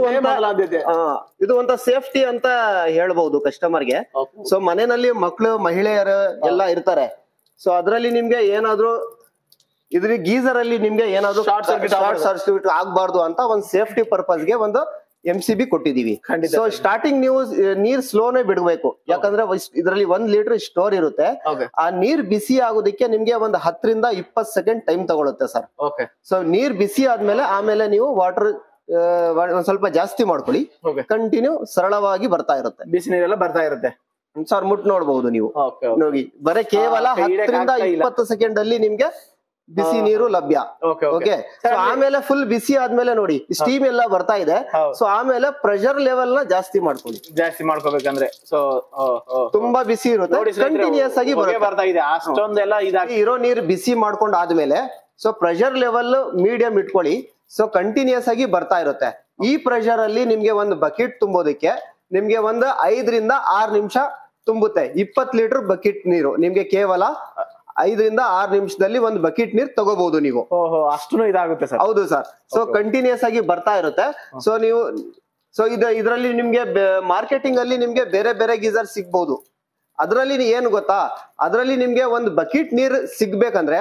ಇದು ಒಂದು ಸೇಫ್ಟಿ ಅಂತ ಹೇಳ್ಬಹುದು ಕಸ್ಟಮರ್ಗೆ. ಸೊ ಮನೆಯಲ್ಲಿ ಮಕ್ಕಳು ಮಹಿಳೆಯರು ಎಲ್ಲ ಇರ್ತಾರೆ. ಸೊ ಅದರಲ್ಲಿ ನಿಮ್ಗೆ ಏನಾದ್ರು ಇದ್ರ ಗೀಸರ್ ಅಲ್ಲಿ ನಿಮ್ಗೆ ಏನಾದ್ರು ಶಾರ್ಟ್ ಸರ್ಕ್ಯೂಟ್ ಶಾರ್ಟ್ ಸರ್ಕ್ಯೂಟ್ ಆಗ್ಬಾರ್ದು ಅಂತ ಒಂದು ಸೇಫ್ಟಿ ಪರ್ಪಸ್ ಗೆ ಒಂದು ಎಂ ಸಿ ಬಿ ಕೊಟ್ಟಿದೀವಿ. ಸೊ ಸ್ಟಾರ್ಟಿಂಗ್ ನೀವು ನೀರ್ ಸ್ಲೋನೇ ಬಿಡ್ಬೇಕು, ಯಾಕಂದ್ರೆ ಇದರಲ್ಲಿ ಒಂದ್ ಲೀಟರ್ ಸ್ಟೋರ್ ಇರುತ್ತೆ. ಆ ನೀರ್ ಬಿಸಿ ಆಗೋದಕ್ಕೆ ನಿಮ್ಗೆ ಒಂದು ಹತ್ತರಿಂದ ಇಪ್ಪತ್ ಸೆಕೆಂಡ್ ಟೈಮ್ ತಗೊಳುತ್ತೆ ಸರ್. ಸೊ ನೀರ್ ಬಿಸಿ ಆದ್ಮೇಲೆ ಆಮೇಲೆ ನೀವು ವಾಟರ್ ಒಂದ್ ಸ್ವಲ್ಪ ಜಾಸ್ತಿ ಮಾಡ್ಕೊಳ್ಳಿ, ಕಂಟಿನ್ಯೂ ಸರಳವಾಗಿ ಬರ್ತಾ ಇರುತ್ತೆ, ಬಿಸಿ ನೀರೆಲ್ಲ ಬರ್ತಾ ಇರುತ್ತೆ ಸರ್. ಮುಟ್ ನೋಡ್ಬಹುದು ನೀವು ನೋಡಿ, ಬರೀ ಕೇವಲ ಹತ್ತರಿಂದ ಇಪ್ಪತ್ತು ಸೆಕೆಂಡ್ ಅಲ್ಲಿ ನಿಮ್ಗೆ ಬಿಸಿ ನೀರು ಲಭ್ಯ. ಓಕೆ, ಸೊ ಆಮೇಲೆ ಫುಲ್ ಬಿಸಿ ಆದ್ಮೇಲೆ ನೋಡಿ ಸ್ಟೀಮ್ ಎಲ್ಲ ಬರ್ತಾ ಇದೆ. ಸೊ ಆಮೇಲೆ ಪ್ರೆಷರ್ ಲೆವೆಲ್ ನ ಜಾಸ್ತಿ ಮಾಡ್ಕೊಳ್ಳಿ. ಜಾಸ್ತಿ ಮಾಡ್ಕೋಬೇಕಂದ್ರೆ ಸೊ ತುಂಬಾ ಬಿಸಿ ಇರುತ್ತೆ, ಕಂಟಿನ್ಯೂಸ್ ಆಗಿ ಬರ್ತಾ ಇದೆ. ಅಷ್ಟೊಂದೆಲ್ಲ ಇದಾಗಿ ಇರೋ ನೀರು ಬಿಸಿ ಮಾಡ್ಕೊಂಡ್ ಆದ್ಮೇಲೆ ಸೊ ಪ್ರೆಷರ್ ಲೆವೆಲ್ ಮೀಡಿಯಂ ಇಟ್ಕೊಳ್ಳಿ. ಸೊ ಕಂಟಿನ್ಯೂಸ್ ಆಗಿ ಬರ್ತಾ ಇರುತ್ತೆ. ಈ ಪ್ರೆಷರ್ ಅಲ್ಲಿ ನಿಮ್ಗೆ ಒಂದು ಬಕೆಟ್ ತುಂಬೋದಕ್ಕೆ ನಿಮ್ಗೆ ಒಂದು ಐದರಿಂದ ಆರು ನಿಮಿಷ ತುಂಬುತ್ತೆ. ಇಪ್ಪತ್ ಲೀಟರ್ ಬಕೆಟ್ ನೀರು ನಿಮ್ಗೆ ಕೇವಲ ಐದರಿಂದ ಆರು ನಿಮಿಷದಲ್ಲಿ ಒಂದು ಬಕೆಟ್ ನೀರು ತಗೋಬಹುದು ನೀವು. ಅಷ್ಟು ಇದಾಗುತ್ತೆ ಸರ್. ಹೌದು ಸರ್. ಸೊ ಕಂಟಿನ್ಯೂಸ್ ಆಗಿ ಬರ್ತಾ ಇರುತ್ತೆ. ಸೊ ನೀವು ಸೊ ಇದು ಇದರಲ್ಲಿ ನಿಮ್ಗೆ ಮಾರ್ಕೆಟಿಂಗ್ ಅಲ್ಲಿ ನಿಮ್ಗೆ ಬೇರೆ ಬೇರೆ ಗೀಸರ್ ಸಿಗ್ಬಹುದು. ಅದರಲ್ಲಿ ಏನು ಗೊತ್ತಾ, ಅದರಲ್ಲಿ ನಿಮ್ಗೆ ಒಂದು ಬಕೆಟ್ ನೀರ್ ಸಿಗ್ಬೇಕಂದ್ರೆ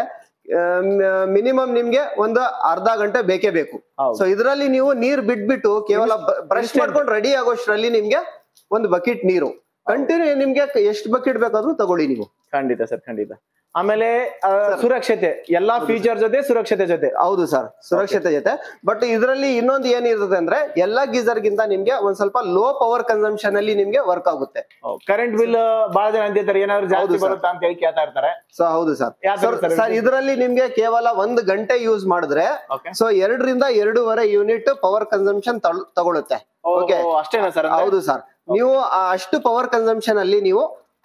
ಮಿನಿಮಮ್ ನಿಮ್ಗೆ ಒಂದು ಅರ್ಧ ಗಂಟೆ ಬೇಕೇ ಬೇಕು. ಸೊ ಇದರಲ್ಲಿ ನೀವು ನೀರ್ ಬಿಟ್ಬಿಟ್ಟು ಕೇವಲ ಬ್ರಷ್ ಮಾಡ್ಕೊಂಡು ರೆಡಿ ಆಗೋಷ್ಟ್ರಲ್ಲಿ ನಿಮ್ಗೆ ಒಂದು ಬಕೆಟ್ ನೀರು ಕಂಟಿನ್ಯೂ ನಿಮ್ಗೆ ಎಷ್ಟು ಬಕೆಟ್ ಬೇಕಾದ್ರೂ ತಗೊಳ್ಳಿ ನೀವು. ಖಂಡಿತ ಸರ್, ಖಂಡಿತ. ಆಮೇಲೆ ಸುರಕ್ಷತೆ, ಎಲ್ಲಾ ಫೀಚರ್ ಜೊತೆ ಸುರಕ್ಷತೆ ಜೊತೆ. ಹೌದು ಸರ್, ಸುರಕ್ಷತೆ ಜೊತೆ. ಬಟ್ ಇದರಲ್ಲಿ ಇನ್ನೊಂದು ಏನಿರ್ತದೆ ಅಂದ್ರೆ ಎಲ್ಲಾ ಗೀಸರ್ ಗಿಂತ ನಿಮ್ಗೆ ಒಂದ್ ಸ್ವಲ್ಪ ಲೋ ಪವರ್ ಕನ್ಸಂಪ್ಷನ್ ಅಲ್ಲಿ ನಿಮ್ಗೆ ವರ್ಕ್ ಆಗುತ್ತೆ. ಕರೆಂಟ್ ಬಿಲ್ ಬಹಳ ಜನ ಅಂತಿರ್ತಾರೆ ಏನಾದ್ರು ಜಾಸ್ತಿ ಬರುತ್ತಾ ಅಂತ ಹೇಳಿ ಕೇಳ್ತಾ ಇರ್ತಾರೆ. ಸೊ ಹೌದು ಸರ್. ಸರ್ ಇದರಲ್ಲಿ ನಿಮ್ಗೆ ಕೇವಲ ಒಂದು ಗಂಟೆ ಯೂಸ್ ಮಾಡಿದ್ರೆ ಸೊ ಎರಡರಿಂದ ಎರಡೂವರೆ ಯೂನಿಟ್ ಪವರ್ ಕನ್ಸಂಪ್ಷನ್ ತಗೊಳುತ್ತೆ. ಓಕೆ, ಅಷ್ಟೇನಾ ಸರ್? ಹೌದು ಸರ್. ನೀವು ಅಷ್ಟು ಪವರ್ ಕನ್ಸಂಪ್ಷನ್ ಅಲ್ಲಿ ನೀವು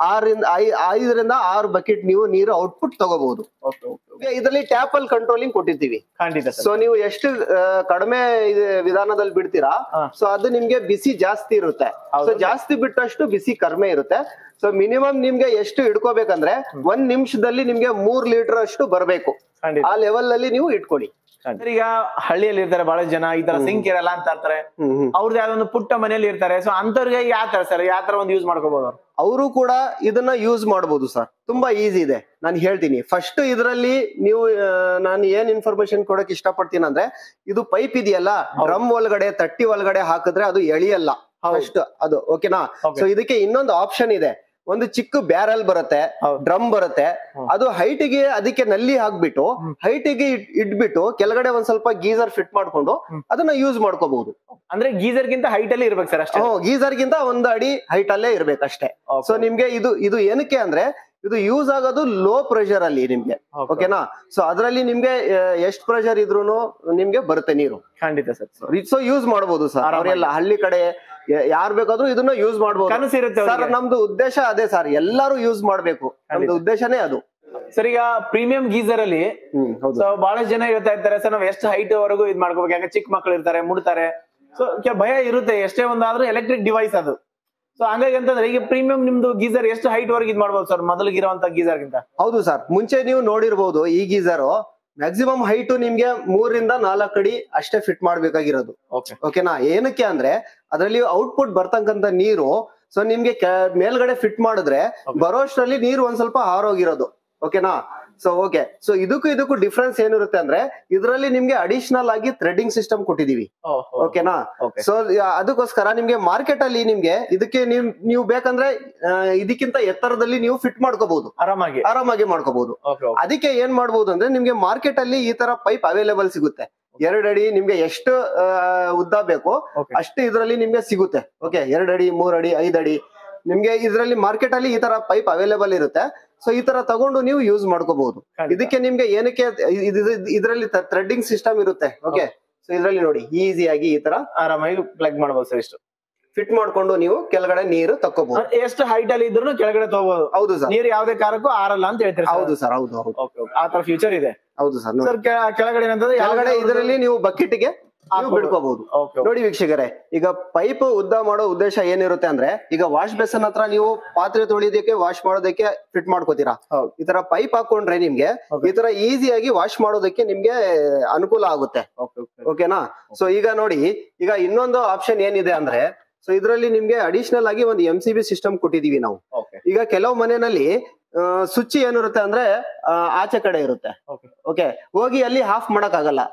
ಆರಿಂದ ಐ ಐದರಿಂದ ಆರು ಬಕೆಟ್ ನೀವು ನೀರು ಔಟ್ಪುಟ್ ತಗೋಬಹುದು. ಇದರಲ್ಲಿ ಟ್ಯಾಪ್ ಅಲ್ಲಿ ಕಂಟ್ರೋಲಿಂಗ್ ಕೊಟ್ಟಿರ್ತೀವಿ. ಖಂಡಿತ. ಸೊ ನೀವು ಎಷ್ಟು ಕಡಿಮೆ ವಿಧಾನದಲ್ಲಿ ಬಿಡ್ತೀರಾ ಸೊ ಅದು ನಿಮ್ಗೆ ಬಿಸಿ ಜಾಸ್ತಿ ಇರುತ್ತೆ. ಸೊ ಜಾಸ್ತಿ ಬಿಟ್ಟಷ್ಟು ಬಿಸಿ ಕಡಿಮೆ ಇರುತ್ತೆ. ಸೊ ಮಿನಿಮಮ್ ನಿಮ್ಗೆ ಎಷ್ಟು ಇಟ್ಕೋಬೇಕಂದ್ರೆ ಒಂದ್ ನಿಮಿಷದಲ್ಲಿ ನಿಮ್ಗೆ ಮೂರ್ ಲೀಟರ್ ಅಷ್ಟು ಬರ್ಬೇಕು. ಆ ಲೆವೆಲ್ ಅಲ್ಲಿ ನೀವು ಇಟ್ಕೊಳ್ಳಿ. ಈಗ ಹಳ್ಳಿಯಲ್ಲಿ ಇರ್ತಾರೆ ಬಹಳಷ್ಟು ಜನ, ಈ ತರ ಸಿಂಕ್ ಇರಲ್ಲ ಅಂತ ಇರ್ತಾರೆ, ಅವ್ರದ್ದು ಯಾವ್ದೊಂದು ಪುಟ್ಟ ಮನೇಲಿ ಇರ್ತಾರೆ. ಸೊ ಅಂತವ್ರಿಗೆ ಯಾವ ತರ ಸರ್ ಯಾವ ತರ ಒಂದು ಯೂಸ್ ಮಾಡ್ಕೋಬಹುದು? ಅವರು ಕೂಡ ಇದನ್ನ ಯೂಸ್ ಮಾಡಬಹುದು ಸರ್. ತುಂಬಾ ಈಸಿ ಇದೆ, ನಾನು ಹೇಳ್ತೀನಿ. ಫಸ್ಟ್ ಇದರಲ್ಲಿ ನೀವು ನಾನು ಏನ್ ಇನ್ಫಾರ್ಮೇಶನ್ ಕೊಡಕ್ ಇಷ್ಟಪಡ್ತೀನಿ ಅಂದ್ರೆ, ಇದು ಪೈಪ್ ಇದೆಯಲ್ಲ ಡ್ರಮ್ ಒಳಗಡೆ ತಟ್ಟಿ ಒಳಗಡೆ ಹಾಕಿದ್ರೆ ಅದು ಎಳಿಯಲ್ಲ ಫಸ್ಟ್ ಅದು. ಓಕೆನಾ? ಸೊ ಇದಕ್ಕೆ ಇನ್ನೊಂದು ಆಪ್ಷನ್ ಇದೆ. ಒಂದು ಚಿಕ್ಕ ಬ್ಯಾರಲ್ ಬರುತ್ತೆ, ಡ್ರಮ್ ಬರುತ್ತೆ. ಅದು ಹೈಟ್ ಗೆ ಅದಕ್ಕೆ ನಲ್ಲಿ ಹಾಕ್ಬಿಟ್ಟು ಹೈಟ್ ಗೆ ಇಟ್ಬಿಟ್ಟು ಕೆಳಗಡೆ ಒಂದ್ ಸ್ವಲ್ಪ ಗೀಸರ್ ಫಿಟ್ ಮಾಡ್ಕೊಂಡು ಅದನ್ನ ಯೂಸ್ ಮಾಡ್ಕೋಬಹುದು. ಅಂದ್ರೆ ಗೀಸರ್ ಗಿಂತ ಹೈಟ್ ಅಲ್ಲಿ ಇರ್ಬೇಕು ಸರ್ ಅಷ್ಟೇ? ಗೀಸರ್ ಗಿಂತ ಒಂದ್ ಅಡಿ ಹೈಟ್ ಅಲ್ಲೇ ಇರ್ಬೇಕಷ್ಟೇ. ಸೊ ನಿಮ್ಗೆ ಇದು ಇದು ಏನಕ್ಕೆ ಅಂದ್ರೆ ಇದು ಯೂಸ್ ಆಗೋದು ಲೋ ಪ್ರೆಷರ್ ಅಲ್ಲಿ ನಿಮ್ಗೆ. ಓಕೆನಾ? ಸೊ ಅದರಲ್ಲಿ ನಿಮ್ಗೆ ಎಷ್ಟು ಪ್ರೆಷರ್ ಇದ್ರೂನು ನಿಮ್ಗೆ ಬರುತ್ತೆ ನೀರು. ಖಂಡಿತ ಸರ್. ಸೊ ಯೂಸ್ ಮಾಡಬಹುದು ಸರ್. ಅವರೆಲ್ಲ ಹಳ್ಳಿ ಕಡೆ ಯಾರು ಬೇಕಾದ್ರೂ ಇದನ್ನ ಯೂಸ್ ಮಾಡಬಹುದು ಸರ್. ನಮ್ದು ಉದ್ದೇಶ ಅದೇ ಸರ್, ಎಲ್ಲಾರು ಯೂಸ್ ಮಾಡ್ಬೇಕು. ನಮ್ದು ಉದ್ದೇಶನೇ ಅದು. ಸರ್ ಈಗ ಪ್ರೀಮಿಯಂ ಗೀಸರ್ ಅಲ್ಲಿ ಬಹಳಷ್ಟು ಜನ ಹೇಳ್ತಾ ಇರ್ತಾರೆ ಸರ್ ನಾವ್ ಎಷ್ಟು ಹೈಟ್ ವರೆಗೂ ಇದ್ ಮಾಡ್ಕೋಬೇಕು, ಯಾಕಂದ್ರೆ ಚಿಕ್ಕ ಮಕ್ಳು ಇರ್ತಾರೆ, ಮುಡ್ತಾರೆ. ಸೊ ಭಯ ಇರುತ್ತೆ ಎಷ್ಟೇ ಒಂದಾದ್ರೂ ಎಲೆಕ್ಟ್ರಿಕ್ ಡಿವೈಸ್ ಅದು. ಸೊ ಹಂಗಾಗಿ ಅಂತಂದ್ರೆ ಈಗ ಪ್ರೀಮಿಯಂ ನಿಮ್ದು ಗೀಸರ್ ಎಷ್ಟು ಹೈಟ್ ವರೆಗೆ ಇದ್ ಮಾಡ್ಬೋದು ಸರ್ ಮೊದಲಿಗಿರುವಂತ ಗೀಸರ್ ಗಿಂತ? ಹೌದು ಸರ್, ಮುಂಚೆ ನೀವು ನೋಡಿರ್ಬೋದು ಈ ಗೀಸರ್ ಮ್ಯಾಕ್ಸಿಮಮ್ ಹೈಟ್ ನಿಮ್ಗೆ ಮೂರಿಂದ ನಾಲ್ಕು ಅಡಿ ಅಷ್ಟೇ ಫಿಟ್ ಮಾಡ್ಬೇಕಾಗಿರೋದು. ಓಕೆನಾ? ಏನಕ್ಕೆ ಅಂದ್ರೆ ಅದರಲ್ಲಿ ಔಟ್ಪುಟ್ ಬರ್ತಕ್ಕಂತ ನೀರು ಸೊ ನಿಮ್ಗೆ ಮೇಲ್ಗಡೆ ಫಿಟ್ ಮಾಡಿದ್ರೆ ಬರೋಷ್ಟರಲ್ಲಿ ನೀರು ಒಂದ್ ಸ್ವಲ್ಪ ಹಾರೋಗಿರೋದು. ಓಕೆನಾ? So okay. ಸೊ ಇದಕ್ಕೂ ಇದಕ್ಕೂ ಡಿಫ್ರೆನ್ಸ್ ಏನಿರುತ್ತೆ ಅಂದ್ರೆ ಇದರಲ್ಲಿ ನಿಮ್ಗೆ ಅಡಿಷನಲ್ ಆಗಿ ಥ್ರೆಡಿಂಗ್ ಸಿಸ್ಟಮ್ ಕೊಟ್ಟಿದೀವಿ. ಓಕೆನಾ? ಸೊ ಅದಕ್ಕೋಸ್ಕರ ನಿಮ್ಗೆ ಮಾರ್ಕೆಟ್ ಅಲ್ಲಿ ನಿಮ್ಗೆ ಇದಕ್ಕೆ ನೀವು ನೀವು ಬೇಕಂದ್ರೆ ಇದಕ್ಕಿಂತ ಎತ್ತರದಲ್ಲಿ ನೀವು ಫಿಟ್ ಮಾಡ್ಕೋಬಹುದು, ಆರಾಮಾಗಿ ಆರಾಮಾಗಿ ಮಾಡ್ಕೋಬಹುದು. ಅದಕ್ಕೆ ಏನ್ ಮಾಡ್ಬೋದು ಅಂದ್ರೆ ನಿಮ್ಗೆ ಮಾರ್ಕೆಟ್ ಅಲ್ಲಿ ಈ ತರ ಪೈಪ್ ಅವೈಲೇಬಲ್ ಸಿಗುತ್ತೆ. ಎರಡ್ ಅಡಿ ನಿಮ್ಗೆ ಎಷ್ಟು ಉದ್ದ ಬೇಕು ಅಷ್ಟು ಇದ್ರಲ್ಲಿ ನಿಮ್ಗೆ ಸಿಗುತ್ತೆ. ಓಕೆ, ಎರಡ್ ಅಡಿ, ಮೂರ್ ಅಡಿ, ಐದ್ ಅಡಿ ನಿಮ್ಗೆ ಇದ್ರಲ್ಲಿ ಮಾರ್ಕೆಟ್ ಅಲ್ಲಿ ಈ ತರ ಪೈಪ್ ಅವೈಲೇಬಲ್ ಇರುತ್ತೆ. ಸೊ ಈ ತರ ತಗೊಂಡು ನೀವು ಯೂಸ್ ಮಾಡ್ಕೋಬಹುದು. ಇದಕ್ಕೆ ನಿಮ್ಗೆ ಏನಕ್ಕೆ ಇದರಲ್ಲಿ ಥ್ರೆಡ್ಡಿಂಗ್ ಸಿಸ್ಟಮ್ ಇರುತ್ತೆ. ಓಕೆ, ಸೊ ಇದ್ರಲ್ಲಿ ನೋಡಿ ಈಸಿಯಾಗಿ ಈ ತರ ಆರಾಮಾಗಿ ಪ್ಲಗ್ ಮಾಡಬಹುದು ಸರ್. ಇಷ್ಟು ಫಿಟ್ ಮಾಡ್ಕೊಂಡು ನೀವು ಕೆಳಗಡೆ ನೀರು ತಕ್ಕೋಬಹುದು. ಎಷ್ಟು ಹೈಟ್ ಅಲ್ಲಿ ಇದ್ರು ಕೆಳಗಡೆ ತಗೋಬಹುದು. ಹೌದು ಸರ್. ನೀರು ಯಾವ್ದೇ ಕಾರಣಕ್ಕೂ ಆರಲ್ಲ ಅಂತ ಹೇಳ್ತೀರಿ? ಹೌದು ಸರ್, ಹೌದು ಹೌದು. ಆ ತರ ಫ್ಯೂಚರ್ ಇದೆ. ಹೌದು ಸರ್. ಸರ್ ಕೆಳಗಡೆ ಏನಂತಂದ್ರೆ ಕೆಳಗಡೆ ಇದರಲ್ಲಿ ನೀವು ಬಕೆಟ್ ಗೆ ಬಿಡ್ಕೋಬಹುದು. ನೋಡಿ ವೀಕ್ಷಕರೇ, ಈಗ ಪೈಪ್ ಉದ್ದ ಮಾಡೋ ಉದ್ದೇಶ ಏನಿರುತ್ತೆ ಅಂದ್ರೆ ಈಗ ವಾಶ್ ಬೇಸನ್ ಹತ್ರ ನೀವು ಪಾತ್ರೆ ತೊಳಿಯೋದಕ್ಕೆ ವಾಶ್ ಮಾಡೋದಕ್ಕೆ ಫಿಟ್ ಮಾಡ್ಕೋತೀರಾ. ಈ ತರ ಪೈಪ್ ಹಾಕೊಂಡ್ರೆ ನಿಮ್ಗೆ ಈ ತರ ಈಸಿಯಾಗಿ ವಾಶ್ ಮಾಡೋದಕ್ಕೆ ನಿಮ್ಗೆ ಅನುಕೂಲ ಆಗುತ್ತೆ. ಓಕೆನಾ? ಸೊ ಈಗ ನೋಡಿ, ಈಗ ಇನ್ನೊಂದು ಆಪ್ಷನ್ ಏನಿದೆ ಅಂದ್ರೆ ಸೊ ಇದರಲ್ಲಿ ನಿಮ್ಗೆ ಅಡಿಷನಲ್ ಆಗಿ ಒಂದು ಎಂ ಸಿ ಬಿ ಸಿಸ್ಟಮ್ ಕೊಟ್ಟಿದೀವಿ ನಾವು. ಈಗ ಕೆಲವು ಮನೆಯಲ್ಲಿ ಸ್ವಿಚ್ ಏನಿರುತ್ತೆ ಅಂದ್ರೆ ಆಚೆ ಕಡೆ ಇರುತ್ತೆ. ಓಕೆ, ಹೋಗಿ ಅಲ್ಲಿ ಹಾಫ್ ಮಾಡಕ್ ಆಗಲ್ಲ.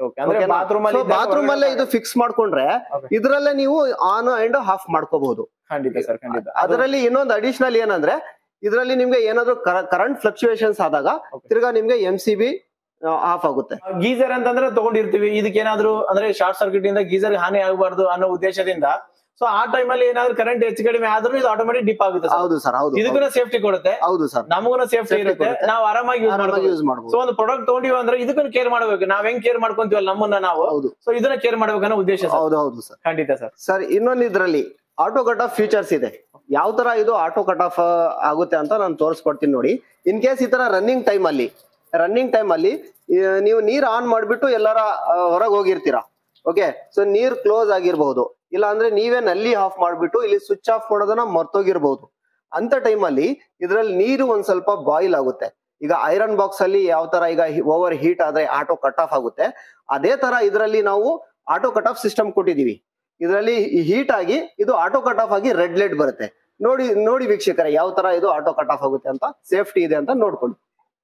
ಬಾತ್ರೂಮ್ ಅಲ್ಲೇ ಇದು ಫಿಕ್ಸ್ ಮಾಡ್ಕೊಂಡ್ರೆ ಇದ್ರಲ್ಲೇ ನೀವು ಆನ್ ಅಂಡ್ ಹಾಫ್ ಮಾಡ್ಕೋಬಹುದು. ಖಂಡಿತ ಸರ್, ಖಂಡಿತ. ಅದರಲ್ಲಿ ಇನ್ನೊಂದು ಅಡಿಷನಲ್ ಏನಂದ್ರೆ ಇದರಲ್ಲಿ ನಿಮ್ಗೆ ಏನಾದ್ರು ಕರೆಂಟ್ ಫ್ಲಕ್ಚುಯೇಷನ್ಸ್ ಆದಾಗ ತಿರ್ಗಾ ನಿಮ್ಗೆ ಎಂ ಸಿ ಬಿ ಆಫ್ ಆಗುತ್ತೆ. ಗೀಸರ್ ಅಂತಂದ್ರೆ ತಗೊಂಡಿರ್ತೀವಿ, ಇದಕ್ಕೆ ಏನಾದ್ರು ಅಂದ್ರೆ ಶಾರ್ಟ್ ಸರ್ಕ್ಯೂಟ್ ಇಂದ ಗೀಸರ್ ಹಾನಿ ಆಗಬಾರ್ದು ಅನ್ನೋ ಉದ್ದೇಶದಿಂದ ಸೊ ಆ ಟೈಮ್ ಅಲ್ಲಿ ಏನಾದ್ರು ಕರೆಂಟ್ ಹೆಚ್ಚು ಕಡಿಮೆ ಆದ್ರೂ ಇದು ಆಟೋಮೆಟಿಕ್ ಡಿಪ್ ಆಗುತ್ತೆ. ಹೌದು ಸರ್, ಹೌದು. ಇದಕ್ಕೂ ಸೇಫ್ಟಿ ಕೊಡುತ್ತೆ. ಹೌದು ಸರ್, ನಮಗೂ ಸೇಫ್ಟಿ ಇರುತ್ತೆ. ನಾವು ಆರಾಮಾಗಿ ಯೂಸ್ ಮಾಡಬಹುದು. ಸೊ ಒಂದು ಪ್ರಾಡಕ್ಟ್ ತಗೊಂಡಿವಿ ಅಂದ್ರೆ ಇದಕ್ಕೂ ಕೇರ್ ಮಾಡಬೇಕು. ನಾವ್ ಹೆಂಗ್ ಕೇರ್ ಮಾಡ್ಕೊಂತೀವಲ್ಲ ನಮ್ಮನ್ನ ನಾವು, ಸೊ ಇದನ್ನ ಕೇರ್ ಮಾಡ್ಬೇಕನ್ನೋ ಉದ್ದೇಶ. ಹೌದು ಹೌದು ಸರ್, ಖಂಡಿತ ಸರ್. ಸರ್ ಇನ್ನೊಂದು ಇದ್ರಲ್ಲಿ ಆಟೋ ಕಟ್ ಆಫ್ ಫೀಚರ್ಸ್ ಇದೆ. ಯಾವ ತರ ಇದು ಆಟೋ ಕಟ್ ಆಫ್ ಆಗುತ್ತೆ ಅಂತ ನಾನು ತೋರಿಸ್ಕೊಡ್ತೀನಿ ನೋಡಿ. ಇನ್ ಕೇಸ್ ಈ ತರ ರನ್ನಿಂಗ್ ಟೈಮ್ ಅಲ್ಲಿ ರನ್ನಿಂಗ್ ಟೈಮ್ ಅಲ್ಲಿ ನೀವು ನೀರ್ ಆನ್ ಮಾಡ್ಬಿಟ್ಟು ಎಲ್ಲಾರ ಹೊರಗೆ ಹೋಗಿರ್ತೀರಾ. ಓಕೆ, ಸೊ ನೀರ್ ಕ್ಲೋಸ್ ಆಗಿರ್ಬಹುದು, ಇಲ್ಲ ಅಂದ್ರೆ ನೀವೇ ನಲ್ಲಿ ಆಫ್ ಮಾಡ್ಬಿಟ್ಟು ಇಲ್ಲಿ ಸ್ವಿಚ್ ಆಫ್ ಮಾಡೋದನ್ನ ಮರ್ತೋಗಿರ್ಬಹುದು. ಅಂತ ಟೈಮ್ ಅಲ್ಲಿ ಇದ್ರಲ್ಲಿ ನೀರು ಒಂದ್ ಸ್ವಲ್ಪ ಬಾಯ್ಲ್ ಆಗುತ್ತೆ. ಈಗ ಐರನ್ ಬಾಕ್ಸ್ ಅಲ್ಲಿ ಯಾವ ತರ ಈಗ ಓವರ್ ಹೀಟ್ ಆದ್ರೆ ಆಟೋ ಕಟ್ ಆಫ್ ಆಗುತ್ತೆ, ಅದೇ ತರ ಇದರಲ್ಲಿ ನಾವು ಆಟೋ ಕಟ್ ಆಫ್ ಸಿಸ್ಟಮ್ ಕೊಟ್ಟಿದೀವಿ. ಇದರಲ್ಲಿ ಹೀಟ್ ಆಗಿ ಇದು ಆಟೋ ಕಟ್ ಆಫ್ ಆಗಿ ರೆಡ್ ಲೈಟ್ ಬರುತ್ತೆ. ನೋಡಿ ನೋಡಿ ವೀಕ್ಷಕರೇ, ಯಾವ ತರ ಇದು ಆಟೋ ಕಟ್ ಆಫ್ ಆಗುತ್ತೆ ಅಂತ, ಸೇಫ್ಟಿ ಇದೆ ಅಂತ ನೋಡ್ಕೊಳ್ಳಿ.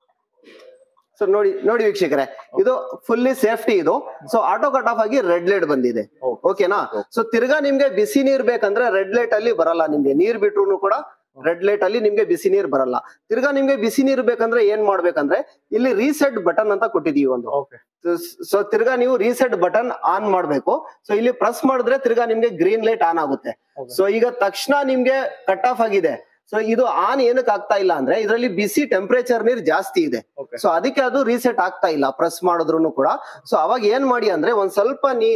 ಸೊ ನೋಡಿ ನೋಡಿ ವೀಕ್ಷಕರೇ, ಇದು ಫುಲ್ಲಿ ಸೇಫ್ಟಿ ಇದು. ಸೊ ಆಟೋ ಕಟ್ ಆಫ್ ಆಗಿ ರೆಡ್ ಲೈಟ್ ಬಂದಿದೆ. ಓಕೆನಾ? ಸೊ ತಿರ್ಗಾ ನಿಮ್ಗೆ ಬಿಸಿ ನೀರ್ ಬೇಕಂದ್ರೆ ರೆಡ್ ಲೈಟ್ ಅಲ್ಲಿ ಬರಲ್ಲ. ನಿಮ್ಗೆ ನೀರ್ ಬಿಟ್ರು ಕೂಡ ರೆಡ್ ಲೈಟ್ ಅಲ್ಲಿ ನಿಮ್ಗೆ ಬಿಸಿ ನೀರ್ ಬರಲ್ಲ. ತಿರ್ಗಾ ನಿಮ್ಗೆ ಬಿಸಿ ನೀರ್ ಬೇಕಂದ್ರೆ ಏನ್ ಮಾಡ್ಬೇಕಂದ್ರೆ ಇಲ್ಲಿ ರೀಸೆಟ್ ಬಟನ್ ಅಂತ ಕೊಟ್ಟಿದೀವಿ ಒಂದು. ಸೊ ತಿರ್ಗಾ ನೀವು ರೀಸೆಟ್ ಬಟನ್ ಆನ್ ಮಾಡ್ಬೇಕು. ಸೊ ಇಲ್ಲಿ ಪ್ರೆಸ್ ಮಾಡಿದ್ರೆ ತಿರ್ಗಾ ನಿಮ್ಗೆ ಗ್ರೀನ್ ಲೈಟ್ ಆನ್ ಆಗುತ್ತೆ. ಸೊ ಈಗ ತಕ್ಷಣ ನಿಮ್ಗೆ ಕಟ್ ಆಫ್ ಆಗಿದೆ. ಸೊ ಇದು ಆನ್ ಏನಕ್ಕೆ ಆಗ್ತಾ ಇಲ್ಲ ಅಂದ್ರೆ ಇದರಲ್ಲಿ ಬಿಸಿ ಟೆಂಪರೇಚರ್ ನೀರ್ ಜಾಸ್ತಿ ಇದೆ. ಸೊ ಅದಕ್ಕೆ ಅದು ರೀಸೆಟ್ ಆಗ್ತಾ ಇಲ್ಲ ಪ್ರೆಸ್ ಮಾಡಿದ್ರು ಕೂಡ. ಸೊ ಅವಾಗ ಏನ್ ಮಾಡಿ ಅಂದ್ರೆ ಒಂದ್ ಸ್ವಲ್ಪ ನೀರು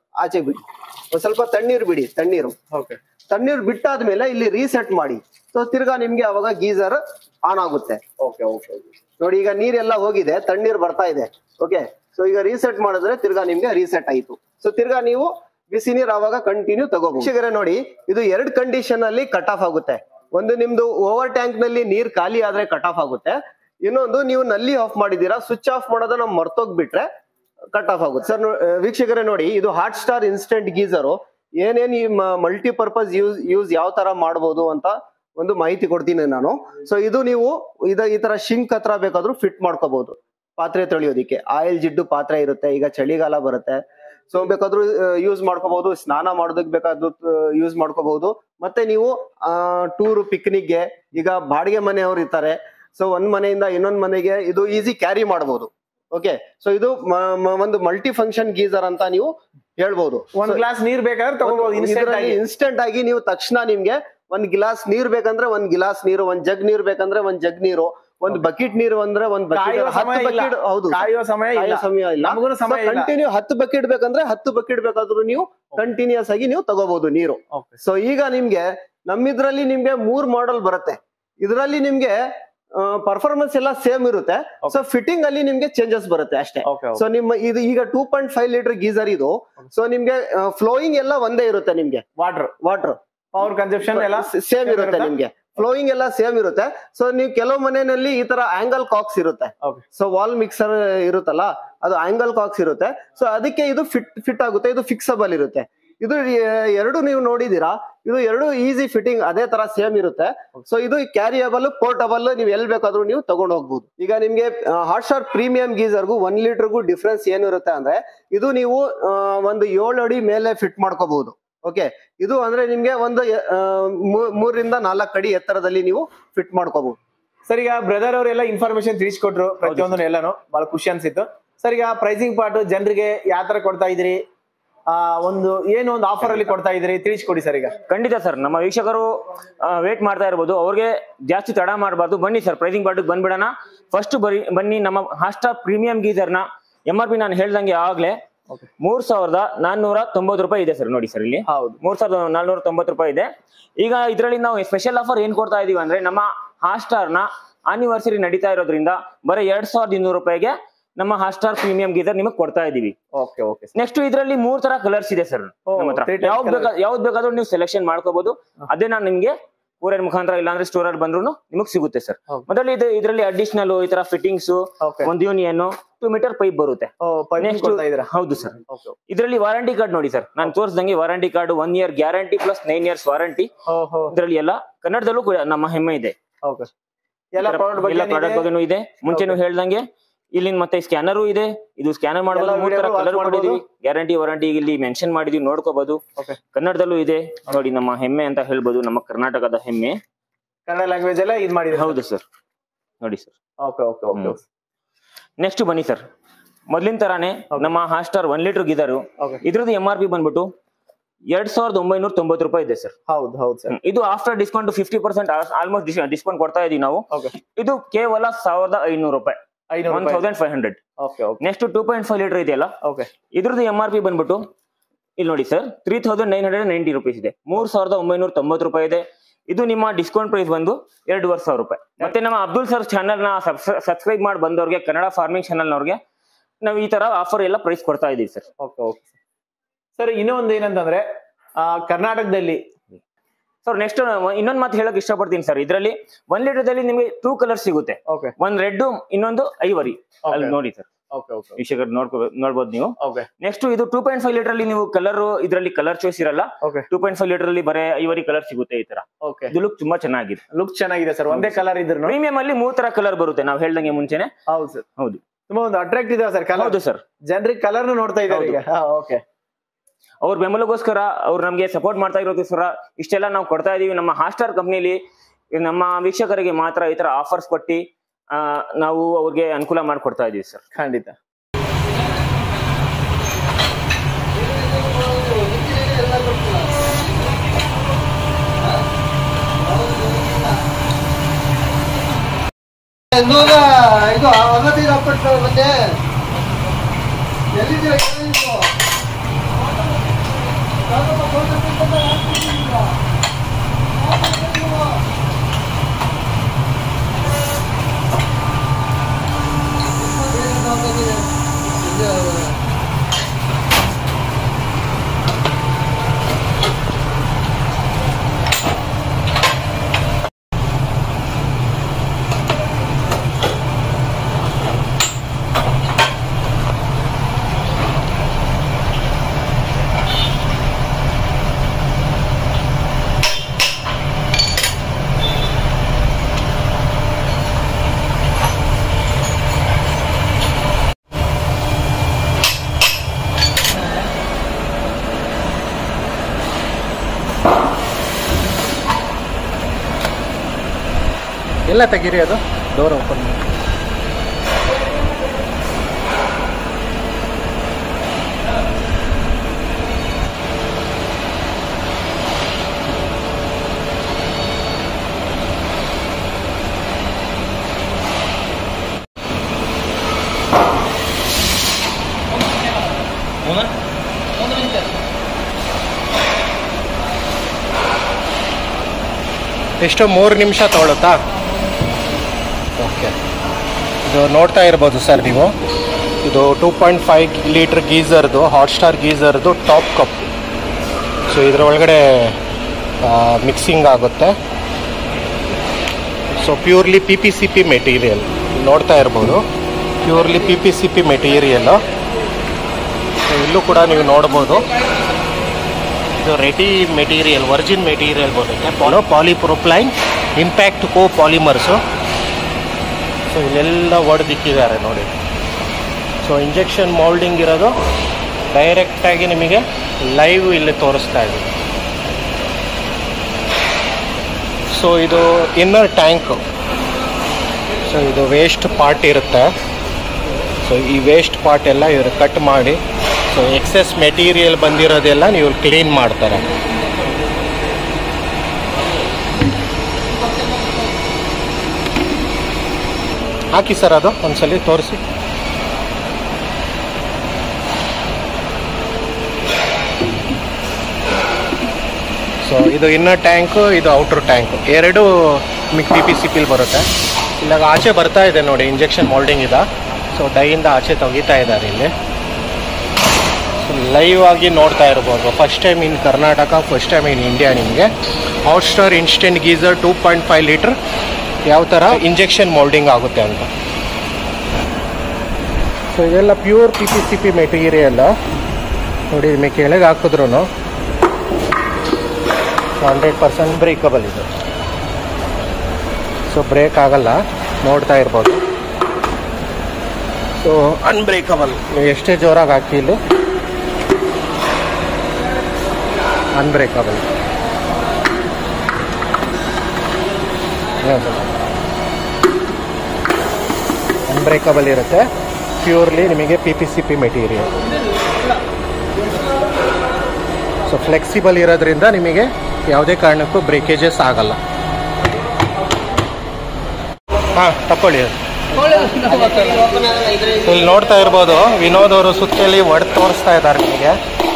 ಆಚೆ ಬಿಡಿ, ಒಂದ್ ಸ್ವಲ್ಪ ತಣ್ಣೀರು ಬಿಡಿ, ತಣ್ಣೀರು ಓಕೆ ತಣ್ಣೀರು ಬಿಟ್ಟಾದ್ಮೇಲೆ ಇಲ್ಲಿ ರೀಸೆಟ್ ಮಾಡಿ. ಸೊ ತಿರ್ಗಾ ನಿಮ್ಗೆ ಅವಾಗ ಗೀಸರ್ ಆನ್ ಆಗುತ್ತೆ. ಓಕೆ ಓಕೆ ನೋಡಿ ಈಗ ನೀರೆಲ್ಲ ಹೋಗಿದೆ, ತಣ್ಣೀರು ಬರ್ತಾ ಇದೆ. ಓಕೆ, ಸೊ ಈಗ ರೀಸೆಟ್ ಮಾಡಿದ್ರೆ ತಿರ್ಗಾ ನಿಮ್ಗೆ ರೀಸೆಟ್ ಆಯ್ತು. ಸೊ ತಿರ್ಗಾ ನೀವು ಬಿಸಿ ನೀರು ಅವಾಗ ಕಂಟಿನ್ಯೂ ತಗೋಬಹುದು. ವೀಕ್ಷಕರೇ ನೋಡಿ, ಇದು ಎರಡು ಕಂಡೀಷನ್ ಅಲ್ಲಿ ಕಟ್ ಆಫ್ ಆಗುತ್ತೆ. ಒಂದು ನಿಮ್ದು ಓವರ್ ಟ್ಯಾಂಕ್ ನಲ್ಲಿ ನೀರ್ ಖಾಲಿ ಆದ್ರೆ ಕಟ್ ಆಫ್ ಆಗುತ್ತೆ. ಇನ್ನೊಂದು ನೀವು ನಲ್ಲಿ ಆಫ್ ಮಾಡಿದೀರಾ, ಸ್ವಿಚ್ ಆಫ್ ಮಾಡೋದನ್ನ ಮರ್ತೋಗ್ಬಿಟ್ರೆ ಕಟ್ ಆಫ್ ಆಗುತ್ತೆ. ಸರ್ ವೀಕ್ಷಕರೇ ನೋಡಿ, ಇದು ಹಾಟ್ ಸ್ಟಾರ್ ಇನ್ಸ್ಟೆಂಟ್ ಗೀಸರು ಏನೇನ್ ಈ ಮಲ್ಟಿಪರ್ಪಸ್ ಯೂಸ್ ಯೂಸ್ ಯಾವ ತರ ಮಾಡಬಹುದು ಅಂತ ಒಂದು ಮಾಹಿತಿ ಕೊಡ್ತೀನಿ ನಾನು. ಸೊ ಇದು ನೀವು ಇದ ಈ ತರ ಶಿಂಕ್ ಹತ್ರ ಬೇಕಾದ್ರೂ ಫಿಟ್ ಮಾಡ್ಕೋಬಹುದು. ಪಾತ್ರೆ ತೊಳೆಯೋದಿಕ್ಕೆ ಆಯಿಲ್ ಜಿಡ್ಡು ಪಾತ್ರೆ ಇರುತ್ತೆ, ಈಗ ಚಳಿಗಾಲ ಬರುತ್ತೆ, ಸೊ ಬೇಕಾದ್ರೂ ಯೂಸ್ ಮಾಡ್ಕೋಬಹುದು. ಸ್ನಾನ ಮಾಡೋದಕ್ಕೆ ಬೇಕಾದ್ರೂ ಯೂಸ್ ಮಾಡ್ಕೋಬಹುದು. ಮತ್ತೆ ನೀವು ಆ ಟೂರ್ ಪಿಕ್ನಿಕ್ಗೆ, ಈಗ ಬಾಡಿಗೆ ಮನೆಯವರು ಇರ್ತಾರೆ, ಸೊ ಒಂದ್ ಮನೆಯಿಂದ ಇನ್ನೊಂದ್ ಮನೆಗೆ ಇದು ಈಸಿ ಕ್ಯಾರಿ ಮಾಡಬಹುದು. ಓಕೆ, ಸೊ ಇದು ಒಂದು ಮಲ್ಟಿ ಫಂಕ್ಷನ್ ಗೀಸರ್ ಅಂತ ನೀವು ಹೇಳ್ಬಹುದು. ಒಂದ್ ಗ್ಲಾಸ್ ನೀರ್ ಬೇಕಾದ್ರೆ ತಗೋಬಹುದು ಇನ್ಸ್ಟೆಂಟ್ ಆಗಿ. ನೀವು ತಕ್ಷಣ ನಿಮ್ಗೆ ಒಂದ್ ಗ್ಲಾಸ್ ನೀರ್ ಬೇಕಂದ್ರೆ ಒಂದ್ ಗ್ಲಾಸ್ ನೀರು, ಒಂದ್ ಜಗ್ ನೀರ್ ಬೇಕಂದ್ರೆ ಒಂದ್ ಜಗ್ ನೀರು, ಒಂದ್ ಬಕೆಟ್ ನೀರು ಅಂದ್ರೆ ಒಂದ್ ಬಕೆಟ್. ಹೌದು, ಕಾಯುವ ಸಮಯ ಇಲ್ಲ, ಸಮಯ ಇಲ್ಲ. ನಮಗೂ ಸಮಯ ಇಲ್ಲ. ಕಂಟಿನ್ಯೂ ಹತ್ತು ಬಕೆಟ್ ಬೇಕಂದ್ರೆ ಹತ್ತು ಬಕೆಟ್ ಬೇಕಾದ್ರೂ ನೀವು ಕಂಟಿನ್ಯೂಸ್ ಆಗಿ ನೀವು ತಗೋಬಹುದು ನೀರು. ಸೊ ಈಗ ನಿಮ್ಗೆ ನಮ್ಮಿದ್ರಲ್ಲಿ ನಿಮ್ಗೆ ಮೂರ್ ಮಾಡೆಲ್ ಬರುತ್ತೆ. ಇದ್ರಲ್ಲಿ ನಿಮ್ಗೆ ಪರ್ಫಾರ್ಮೆನ್ಸ್ ಎಲ್ಲ ಸೇಮ್ ಇರುತ್ತೆ. ಸೊ ಫಿಟ್ಟಿಂಗ್ ಅಲ್ಲಿ ನಿಮ್ಗೆ ಚೇಂಜಸ್ ಬರುತ್ತೆ ಅಷ್ಟೇ. ಸೊ ನಿಮ್ಮ ಇದು ಈಗ two point five litre geyser ಇದು. ಸೊ ನಿಮ್ಗೆ ಫ್ಲೋಯಿಂಗ್ ಎಲ್ಲ ಒಂದೇ ಇರುತ್ತೆ. ನಿಮ್ಗೆ ವಾಟರ್ ವಾಟರ್ ಪವರ್ ಕನ್ಸಪ್ಷನ್ ಎಲ್ಲ ಸೇಮ್ ಇರುತ್ತೆ. ನಿಮ್ಗೆ ಫ್ಲೋಯಿಂಗ್ ಎಲ್ಲ ಸೇಮ್ ಇರುತ್ತೆ. ಸೊ ನೀವು ಕೆಲವು ಮನೆಯಲ್ಲಿ ಈ ತರ ಆಂಗಲ್ ಕಾಕ್ಸ್ ಇರುತ್ತೆ. ಸೊ ವಾಲ್ ಮಿಕ್ಸರ್ ಇರುತ್ತಲ್ಲ, ಅದು ಆಂಗಲ್ ಕಾಕ್ಸ್ ಇರುತ್ತೆ. ಸೊ ಅದಕ್ಕೆ ಇದು ಫಿಟ್ ಫಿಟ್ ಆಗುತ್ತೆ. ಇದು ಫಿಕ್ಸಬಲ್ ಇರುತ್ತೆ. ಇದು ಎರಡು ನೀವು ನೋಡಿದೀರಾ, ಇದು ಎರಡು ಈಸಿ ಫಿಟ್ಟಿಂಗ್ ಅದೇ ತರ ಸೇಮ್ ಇರುತ್ತೆ. ಸೊ ಇದು ಕ್ಯಾರಿಯಬಲ್, ಪೋರ್ಟಬಲ್, ನೀವು ಎಲ್ಲಿ ಬೇಕಾದ್ರೂ ನೀವು ತಗೊಂಡು ಹೋಗ್ಬೋದು. ಈಗ ನಿಮ್ಗೆ ಹಾಟ್ ಸ್ಟಾರ್ ಪ್ರೀಮಿಯಂ ಗೀಸರ್ಗೂ ಒನ್ ಲೀಟರ್ಗೂ ಡಿಫ್ರೆನ್ಸ್ ಏನಿರುತ್ತೆ ಅಂದ್ರೆ, ಇದು ನೀವು ಒಂದು ಏಳು ಅಡಿ ಮೇಲೆ ಫಿಟ್ ಮಾಡ್ಕೋಬಹುದು. ಓಕೆ, ಇದು ಅಂದ್ರೆ ನಿಮ್ಗೆ ಒಂದು ಮೂರರಿಂದ ನಾಲ್ಕು ಅಡಿ ಎತ್ತರದಲ್ಲಿ ನೀವು ಫಿಟ್ ಮಾಡ್ಕೋಬಹುದು. ಸರ್, ಈಗ ಬ್ರದರ್ ಅವರೆಲ್ಲ ಇನ್ಫಾರ್ಮೇಶನ್ ತಿಳಿಸ್ಕೊಟ್ರು ಪ್ರತಿಯೊಂದು ಎಲ್ಲಾನು, ಬಹಳ ಖುಷಿ ಅನ್ಸಿತ್ತು. ಸರ್, ಈಗ ಪ್ರೈಸಿಂಗ್ ಪಾರ್ಟ್ ಜನರಿಗೆ ಯಾವ ತರ ಕೊಡ್ತಾ ಇದ್ರಿ, ಆ ಒಂದು ಏನು ಒಂದು ಆಫರ್ ಅಲ್ಲಿ ಕೊಡ್ತಾ ಇದ್ರಿ, ತಿಳಿಸ್ಕೊಡಿ ಸರ್. ಈಗ ಖಂಡಿತ ಸರ್, ನಮ್ಮ ವೀಕ್ಷಕರು ವೇಟ್ ಮಾಡ್ತಾ ಇರ್ಬೋದು, ಅವ್ರಿಗೆ ಜಾಸ್ತಿ ತಡ ಮಾಡಬಾರ್ದು. ಬನ್ನಿ ಸರ್, ಪ್ರೈಸಿಂಗ್ ಪಾರ್ಟ್ ಬಂದ್ಬಿಡೋಣ. ಫಸ್ಟ್ ಬರಿ ಬನ್ನಿ, ನಮ್ಮ ಹಾಟ್ ಸ್ಟಾರ್ ಪ್ರೀಮಿಯಂ ಗೀಸರ್ ನ ಎಂ ಆರ್ ಪಿ ನಾನು ಹೇಳ್ದಂಗೆ ಆಗ್ಲೇ ಮೂರ್ ಸಾವಿರದ ನಾನ್ನೂರ ತೊಂಬತ್ತು ರೂಪಾಯಿ ಇದೆ ಸರ್. ನೋಡಿ ಸರ್, ಇಲ್ಲಿ ಮೂರ್ ಸಾವಿರದ ನಾನ್ನೂರ ತೊಂಬತ್ತು ರೂಪಾಯಿ ಇದೆ. ಈಗ ಇದರಲ್ಲಿ ನಾವು ಸ್ಪೆಷಲ್ ಆಫರ್ ಏನ್ ಕೊಡ್ತಾ ಇದೀವಿ ಅಂದ್ರೆ, ನಮ್ಮ ಹಾಟ್ ಸ್ಟಾರ್ ನ ಆನಿವರ್ಸರಿ ನಡೀತಾ ಇರೋದ್ರಿಂದ ಬರೀ ಎರಡ್ ಸಾವಿರದ ಇನ್ನೂರು ರೂಪಾಯಿಗೆ ನಮ್ಮ ಹಾಟ್ ಸ್ಟಾರ್ ಪ್ರೀಮಿಯಂ ಗೀಸರ್ ನಿಮಗೆ ಕೊಡ್ತಾ ಇದೀವಿ. ಓಕೆ ಓಕೆ ನೆಕ್ಸ್ಟ್ ಇದರಲ್ಲಿ ಮೂರ್ ತರ ಕಲರ್ಸ್ ಇದೆ ಸರ್ ನಮ್ಮ ಹತ್ರ. ಯಾವ್ದು ಬೇಕಾ ಯಾವ್ದು ಬೇಕಾದ್ರೂ ನೀವು ಸೆಲೆಕ್ಷನ್ ಮಾಡ್ಕೋಬಹುದು. ಅದೇ ನಾನು ನಿಮ್ಗೆ ಕೂರಿಯರ್ ಮುಖಾಂತರ ಇಲ್ಲಾಂದ್ರೆ ಸ್ಟೋರ್ ಅಲ್ಲಿ ಬಂದ್ರು ನಿಮಗೆ ಸಿಗುತ್ತೆ ಸರ್. ಮೊದಲು ಇದು ಇದರಲ್ಲಿ ಅಡಿಷನಲ್ ಈ ತರ ಫಿಟ್ಟಿಂಗ್ಸ್, ಒಂದು ಯೂನಿಯನ್, ಟೂ ಮೀಟರ್ ಪೈಪ್ ಬರುತ್ತೆ. ಹೌದು ಸರ್. ಇದರಲ್ಲಿ ವಾರಂಟಿ ಕಾರ್ಡ್ ನೋಡಿ ಸರ್, ನಾನು ತೋರಿಸ್ದಂಗೆ warranty card one year guarantee plus nine years warranty. ಇದರಲ್ಲಿ ಎಲ್ಲ ಕನ್ನಡದಲ್ಲೂ ಕೂಡ ನಮ್ಮ ಹೆಮ್ಮೆ ಇದೆ. ಎಲ್ಲ ಪ್ರಾಡಕ್ಟ್ ಬಗ್ಗೆನೂ ಇದೆ. ಮುಂಚೆನೂ ಹೇಳ್ದಂಗೆ ಇಲ್ಲಿ ಮತ್ತೆ ಸ್ಕ್ಯಾನರು ಇದೆ. ಇದು ಸ್ಕ್ಯಾನರ್ ಮಾಡಬಹುದು. ಮೂರ್ ತರ ಕಲರ್ ಕೊಟ್ಟಿದೀವಿ. ಗ್ಯಾರಂಟಿ ವಾರಂಟಿ ಇಲ್ಲಿ ಮೆನ್ಷನ್ ಮಾಡಿದೀವಿ, ನೋಡ್ಕೋಬಹುದು. ಕನ್ನಡದಲ್ಲೂ ಇದೆ ನೋಡಿ. ನಮ್ಮ ಹೆಮ್ಮೆ ಅಂತ ಹೇಳ್ಬೋದು, ನಮ್ಮ ಕರ್ನಾಟಕದ ಹೆಮ್ಮೆ. ಕನ್ನಡ ಲ್ಯಾಂಗ್ವೇಜ್ ಎಲ್ಲ ಇದು ಮಾಡಿದ್ರೆ. ಹೌದು ಸರ್, ನೋಡಿ sir. Okay okay okay next ಬನ್ನಿ ಸರ್, ಮೊದ್ಲಿನ ತರಾನೇ ನಮ್ಮ Hotstar one litre geyser. ಇದ್ರದ್ದು ಎಂ ಆರ್ ಪಿ ಬಂದ್ಬಿಟ್ಟು ಎರಡ್ ಸಾವಿರದ ಒಂಬೈನೂರ ತೊಂಬತ್ತು ರೂಪಾಯಿ ಇದೆ ಸರ್. ಹೌದು ಹೌದು ಸರ್. ಇದು after discount fifty percent almost discount ಕೊಡ್ತಾ ಇದೀವಿ ನಾವು. ಇದು ಕೇವಲ ಸಾವಿರದ ಐನೂರು ರೂಪಾಯಿ, one thousand five hundred. Next two point five litre ಇದೆಯಲ್ಲ, ಇದ್ರದ್ದು ಎಂ ಆರ್ ಪಿ ಬಂದ್ಬಿಟ್ಟು ಇಲ್ಲಿ ನೋಡಿ sir, three thousand nine hundred ninety rupees ಇದೆ. ಮೂರ್ ಸಾವಿರದ ಒಂಬೈನೂರ ತೊಂಬತ್ತು ರೂಪಾಯಿ ಇದೆ. ಇದು ನಿಮ್ಮ ಡಿಸ್ಕೌಂಟ್ ಪ್ರೈಸ್ ಬಂದು ಎರಡೂವರೆ ಸಾವಿರ ರೂಪಾಯಿ. ಮತ್ತೆ ನಮ್ಮ ಅಬ್ದುಲ್ ಸರ್ ಚಾನಲ್ ನ ಸಬ್ಸ್ಕ್ರೈಬ್ ಮಾಡಿ ಬಂದವ್ರಿಗೆ, ಕನ್ನಡ ಫಾರ್ಮಿಂಗ್ ಚಾನಲ್ ನವ್ರಿಗೆ ನಾವು ಈ ತರ ಆಫರ್ ಎಲ್ಲ ಪ್ರೈಸ್ ಕೊಡ್ತಾ ಇದೀವಿ ಸರ್. Okay okay sir. ಇನ್ನೊಂದು ಏನಂತಂದ್ರೆ, ಕರ್ನಾಟಕದಲ್ಲಿ ಸರ್ ನೆಕ್ಸ್ಟ್ ಇನ್ನೊಂದ್ ಮಾತು ಹೇಳಕ್ ಇಷ್ಟಪಡ್ತೀನಿ ಸರ್. ಇದರಲ್ಲಿ ಒನ್ ಲೀಟರ್ ದಲ್ಲಿ ನಿಮಗೆ ಟೂ ಕಲರ್ ಸಿಗುತ್ತೆ. ಒಂದ್ ರೆಡ್, ಇನ್ನೊಂದು ಐವರಿ. ಅಲ್ಲಿ ನೋಡಿ ಸರ್, ವೀಕ್ಷಕರು ನೋಡ್ಕೋ ನೋಡ್ಬೋದು ನೀವು. ನೆಕ್ಸ್ಟ್ ಇದು ಟೂ ಪಾಯಿಂಟ್ ಫೈವ್ ಲೀಟರ್ ಅಲ್ಲಿ ನೀವು ಕಲರ್, ಇದರಲ್ಲಿ ಕಲರ್ ಚಾಯ್ಸ್ ಇರಲ್ಲ. ಟೂ ಪಾಯಿಂಟ್ ಫೈವ್ ಲೀಟರ್ ಅಲ್ಲಿ ಬರೀ ಐವರಿ ಕಲರ್ ಸಿಗುತ್ತೆ ಈ ತರ. ಇದು ಲುಕ್ ತುಂಬಾ ಚೆನ್ನಾಗಿದೆ. ಲುಕ್ ಚೆನ್ನಾಗಿದೆ ಸರ್. ಒಂದೇ ಕಲರ್ ಇದ್ರು ಪ್ರೀಮಿಯಂ ಅಲ್ಲಿ ಮೂರ್ ತರ ಕಲರ್ ಬರುತ್ತೆ, ನಾವು ಹೇಳ್ದಂಗೆ ಮುಂಚೆನೆ. ಹೌದು ಸರ್, ಹೌದು. ತುಂಬಾ ಒಂದು ಅಟ್ರಾಕ್ಟ್ ಇದೆ ಸರ್ ಕಲರ್. ಹೌದು ಸರ್, ಜನರಿಗೆ ಕಲರ್ ನೋಡ್ತಾ ಇದ್ದಾರೆ ಈಗ. ಓಕೆ, ಅವ್ರ ಬೆಂಬಲಗೋಸ್ಕರ, ಅವ್ರು ನಮ್ಗೆ ಸಪೋರ್ಟ್ ಮಾಡ್ತಾ ಇರೋದಕ್ಕೋಸ್ಕರ ಇಷ್ಟೆಲ್ಲ ನಾವು ಕೊಡ್ತಾ ಇದೀವಿ. ನಮ್ಮ ಹಾಟ್ ಸ್ಟಾರ್ ಕಂಪ್ನಿಲಿ ನಮ್ಮ ವೀಕ್ಷಕರಿಗೆ ಮಾತ್ರ ಈ ತರ ಆಫರ್ಸ್ ಕೊಟ್ಟು ಆ ನಾವು ಅವ್ರಿಗೆ ಅನುಕೂಲ ಮಾಡಿಕೊಡ್ತಾ ಇದೀವಿ ಸರ್. ಖಂಡಿತ. ಇದು ಅವಧಿ ಮತ್ತೆ ಎಲ್ಲಿದ್ದೀರಾ? ಎಲ್ಲ ತೆಗೀರಿ, ಅದು ಡೋರ್ ಓಪನ್ ಮಾಡಿ. ಎಷ್ಟು ಮೂರು ನಿಮಿಷ ತೊಗೊಳುತ್ತಾ? ಓಕೆ, ಇದು ನೋಡ್ತಾ ಇರ್ಬೋದು ಸರ್ ನೀವು, ಇದು ಟೂ ಪಾಯಿಂಟ್ ಫೈವ್ ಲೀಟ್ರ್ ಗೀಝರ್ದು ಹಾಟ್ ಸ್ಟಾರ್ ಗೀಝರ್ದು ಟಾಪ್ ಕಪ್. ಸೊ ಇದರ ಒಳಗಡೆ ಮಿಕ್ಸಿಂಗ್ ಆಗುತ್ತೆ. So purely P P C P material ನೋಡ್ತಾ ಇರ್ಬೋದು, purely P P C P ಮೆಟೀರಿಯಲ್ಲು. ಸೊ ಇಲ್ಲೂ ಕೂಡ ನೀವು ನೋಡ್ಬೋದು, ಇದು ರೆಡಿ ಮೆಟೀರಿಯಲ್, ವರ್ಜಿನ್ ಮೆಟೀರಿಯಲ್ ಬರುತ್ತೆ. ಪಾಲೋ polypropylene impact copolymers. So ಇಲ್ಲೆಲ್ಲ ಒಡೆದಿಕ್ಕಿದ್ದಾರೆ ನೋಡಿ. ಸೊ ಇಂಜೆಕ್ಷನ್ ಮೌಲ್ಡಿಂಗ್ ಇರೋದು ಡೈರೆಕ್ಟಾಗಿ ನಿಮಗೆ ಲೈವ್ ಇಲ್ಲಿ ತೋರಿಸ್ತಾ ಇದೆ. ಸೊ ಇದು ಇನ್ನರ್ ಟ್ಯಾಂಕು. ಸೊ ಇದು ವೇಸ್ಟ್ ಪಾರ್ಟ್ ಇರುತ್ತೆ. ಸೊ ಈ ವೇಸ್ಟ್ ಪಾರ್ಟ್ ಎಲ್ಲ ಇವರು ಕಟ್ ಮಾಡಿ, ಸೊ ಎಕ್ಸೆಸ್ ಮೆಟೀರಿಯಲ್ ಬಂದಿರೋದೆಲ್ಲ ನೀವು ಕ್ಲೀನ್ ಮಾಡ್ತಾರೆ. ಹಾಕಿ ಸರ್, ಅದು ಒಂದ್ಸಲಿ ತೋರಿಸಿ. ಸೊ ಇದು ಇನ್ನರ್ ಟ್ಯಾಂಕು, ಇದು ಔಟರ್ ಟ್ಯಾಂಕು, ಎರಡು ಮಿಕ್ ಪಿ ಪಿ ಸಿ ಪಿಲ್ ಬರುತ್ತೆ. ಇಲ್ಲಾಗ ಆಚೆ ಬರ್ತಾ ಇದೆ ನೋಡಿ, ಇಂಜೆಕ್ಷನ್ ಮೋಲ್ಡಿಂಗ್ ಇದೆ. ಸೊ ಡೈಯಿಂದ ಆಚೆ ತೆಗಿತಾ ಇದ್ದಾರೆ ಇಲ್ಲಿ. ಲೈವ್ ಆಗಿ ನೋಡ್ತಾ ಇರ್ಬೋದು. First time in Karnataka, first time in India ನಿಮಗೆ Hotstar instant geyser two point five litre ಯಾವ ಥರ ಇಂಜೆಕ್ಷನ್ ಮೋಲ್ಡಿಂಗ್ ಆಗುತ್ತೆ ಅಂತ. ಸೊ ಇದೆಲ್ಲ pure P P C P material ನೋಡಿ. ನಿಮಗೆ ಕೆಳಗೆ ಹಾಕಿದ್ರು ಹಂಡ್ರೆಡ್ ಪರ್ಸೆಂಟ್ ಬ್ರೇಕಬಲ್ ಇದು. ಸೊ ಬ್ರೇಕ್ ಆಗಲ್ಲ, ನೋಡ್ತಾ ಇರ್ಬೋದು. ಸೊ ಅನ್ಬ್ರೇಕಬಲ್, ನೀವು ಎಷ್ಟೇ ಜೋರಾಗಿ ಹಾಕಿ ಇಲ್ಲಿ ಅನ್ಬ್ರೇಕಬಲ್. ಅನ್ಬ್ರೇಕಬಲ್ ಇರುತ್ತೆ, ಪ್ಯೂರ್ಲಿ ನಿಮಗೆ P P C P material. So flexible ಇರೋದ್ರಿಂದ ನಿಮಗೆ ಯಾವುದೇ ಕಾರಣಕ್ಕೂ ಬ್ರೇಕೇಜಸ್ ಆಗಲ್ಲ. ಹಾಂ ತಕೊಳ್ಳಿ. ಇಲ್ಲಿ ನೋಡ್ತಾ ಇರ್ಬೋದು, ವಿನೋದ್ ಅವರು ಸುತ್ತಲಿ ಒಡೆದು ತೋರಿಸ್ತಾ ಇದ್ದಾರೆ ನಿಮಗೆ.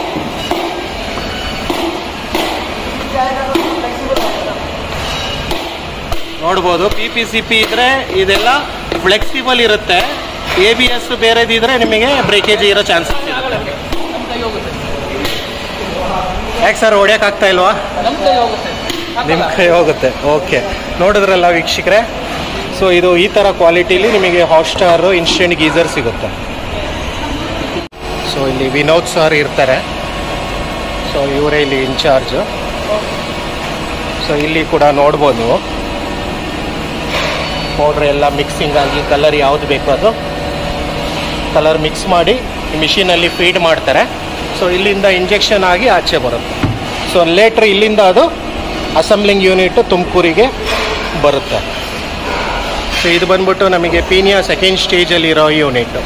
ನೋಡ್ಬೋದು, ಪಿ ಪಿ ಸಿ ಪಿ ಇದ್ರೆ ಇದೆಲ್ಲ ಫ್ಲೆಕ್ಸಿಬಲ್ ಇರುತ್ತೆ. ಎ ಬಿ ಎಸ್ ಬೇರೆದಿದ್ರೆ ನಿಮಗೆ ಬ್ರೇಕೇಜ್ ಇರೋ ಚಾನ್ಸಸ್ ಇರುತ್ತೆ. ಯಾಕೆ ಸರ್ ಹೊಡ್ಯೋಕ್ಕಾಗ್ತಾ ಇಲ್ವಾ? ನಿಮ್ಮ ಕೈ ಹೋಗುತ್ತೆ. ಓಕೆ, ನೋಡಿದ್ರಲ್ಲ ವೀಕ್ಷಕರೇ. ಸೊ ಇದು ಈ ಥರ ಕ್ವಾಲಿಟಿಲಿ ನಿಮಗೆ ಹಾಟ್ ಸ್ಟಾರು ಇನ್ಸ್ಟೆಂಟ್ ಗೀಝರ್ ಸಿಗುತ್ತೆ. ಸೊ ಇಲ್ಲಿ ವಿನೋದ್ ಸರ್ ಇರ್ತಾರೆ. ಸೊ ಇವರೇ ಇಲ್ಲಿ ಇನ್ಚಾರ್ಜು. ಸೊ ಇಲ್ಲಿ ಕೂಡ ನೋಡ್ಬೋದು ನೀವು, ಪೌಡ್ರ್ ಎಲ್ಲ ಮಿಕ್ಸಿಂಗ್ ಆಗಿ ಕಲರ್ ಯಾವುದು ಬೇಕೋ ಅದು ಕಲರ್ ಮಿಕ್ಸ್ ಮಾಡಿ ಮಿಷಿನಲ್ಲಿ ಫೀಡ್ ಮಾಡ್ತಾರೆ. ಸೊ ಇಲ್ಲಿಂದ ಇಂಜೆಕ್ಷನ್ ಆಗಿ ಆಚೆ ಬರುತ್ತೆ. ಸೊ ಲೇಟ್ರ್ ಇಲ್ಲಿಂದ ಅದು ಅಸೆಂಬ್ಲಿಂಗ್ ಯೂನಿಟ್ ತುಮಕೂರಿಗೆ ಬರುತ್ತೆ. ಸೊ ಇದು ಬಂದ್ಬಿಟ್ಟು ನಮಗೆ ಪೀನಿಯಾ ಸೆಕೆಂಡ್ ಸ್ಟೇಜಲ್ಲಿ ಇರೋ ಯೂನಿಟ್.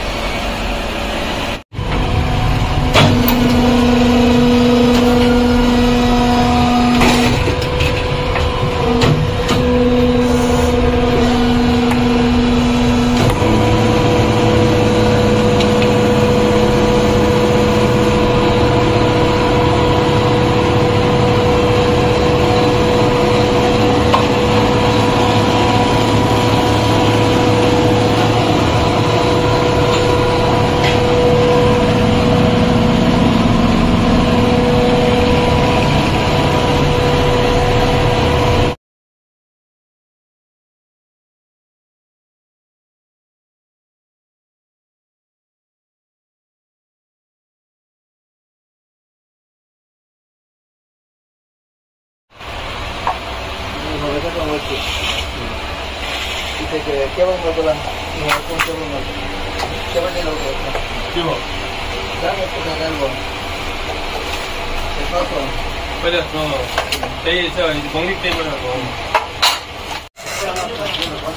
맞아, 저 저희 저 공립 때문에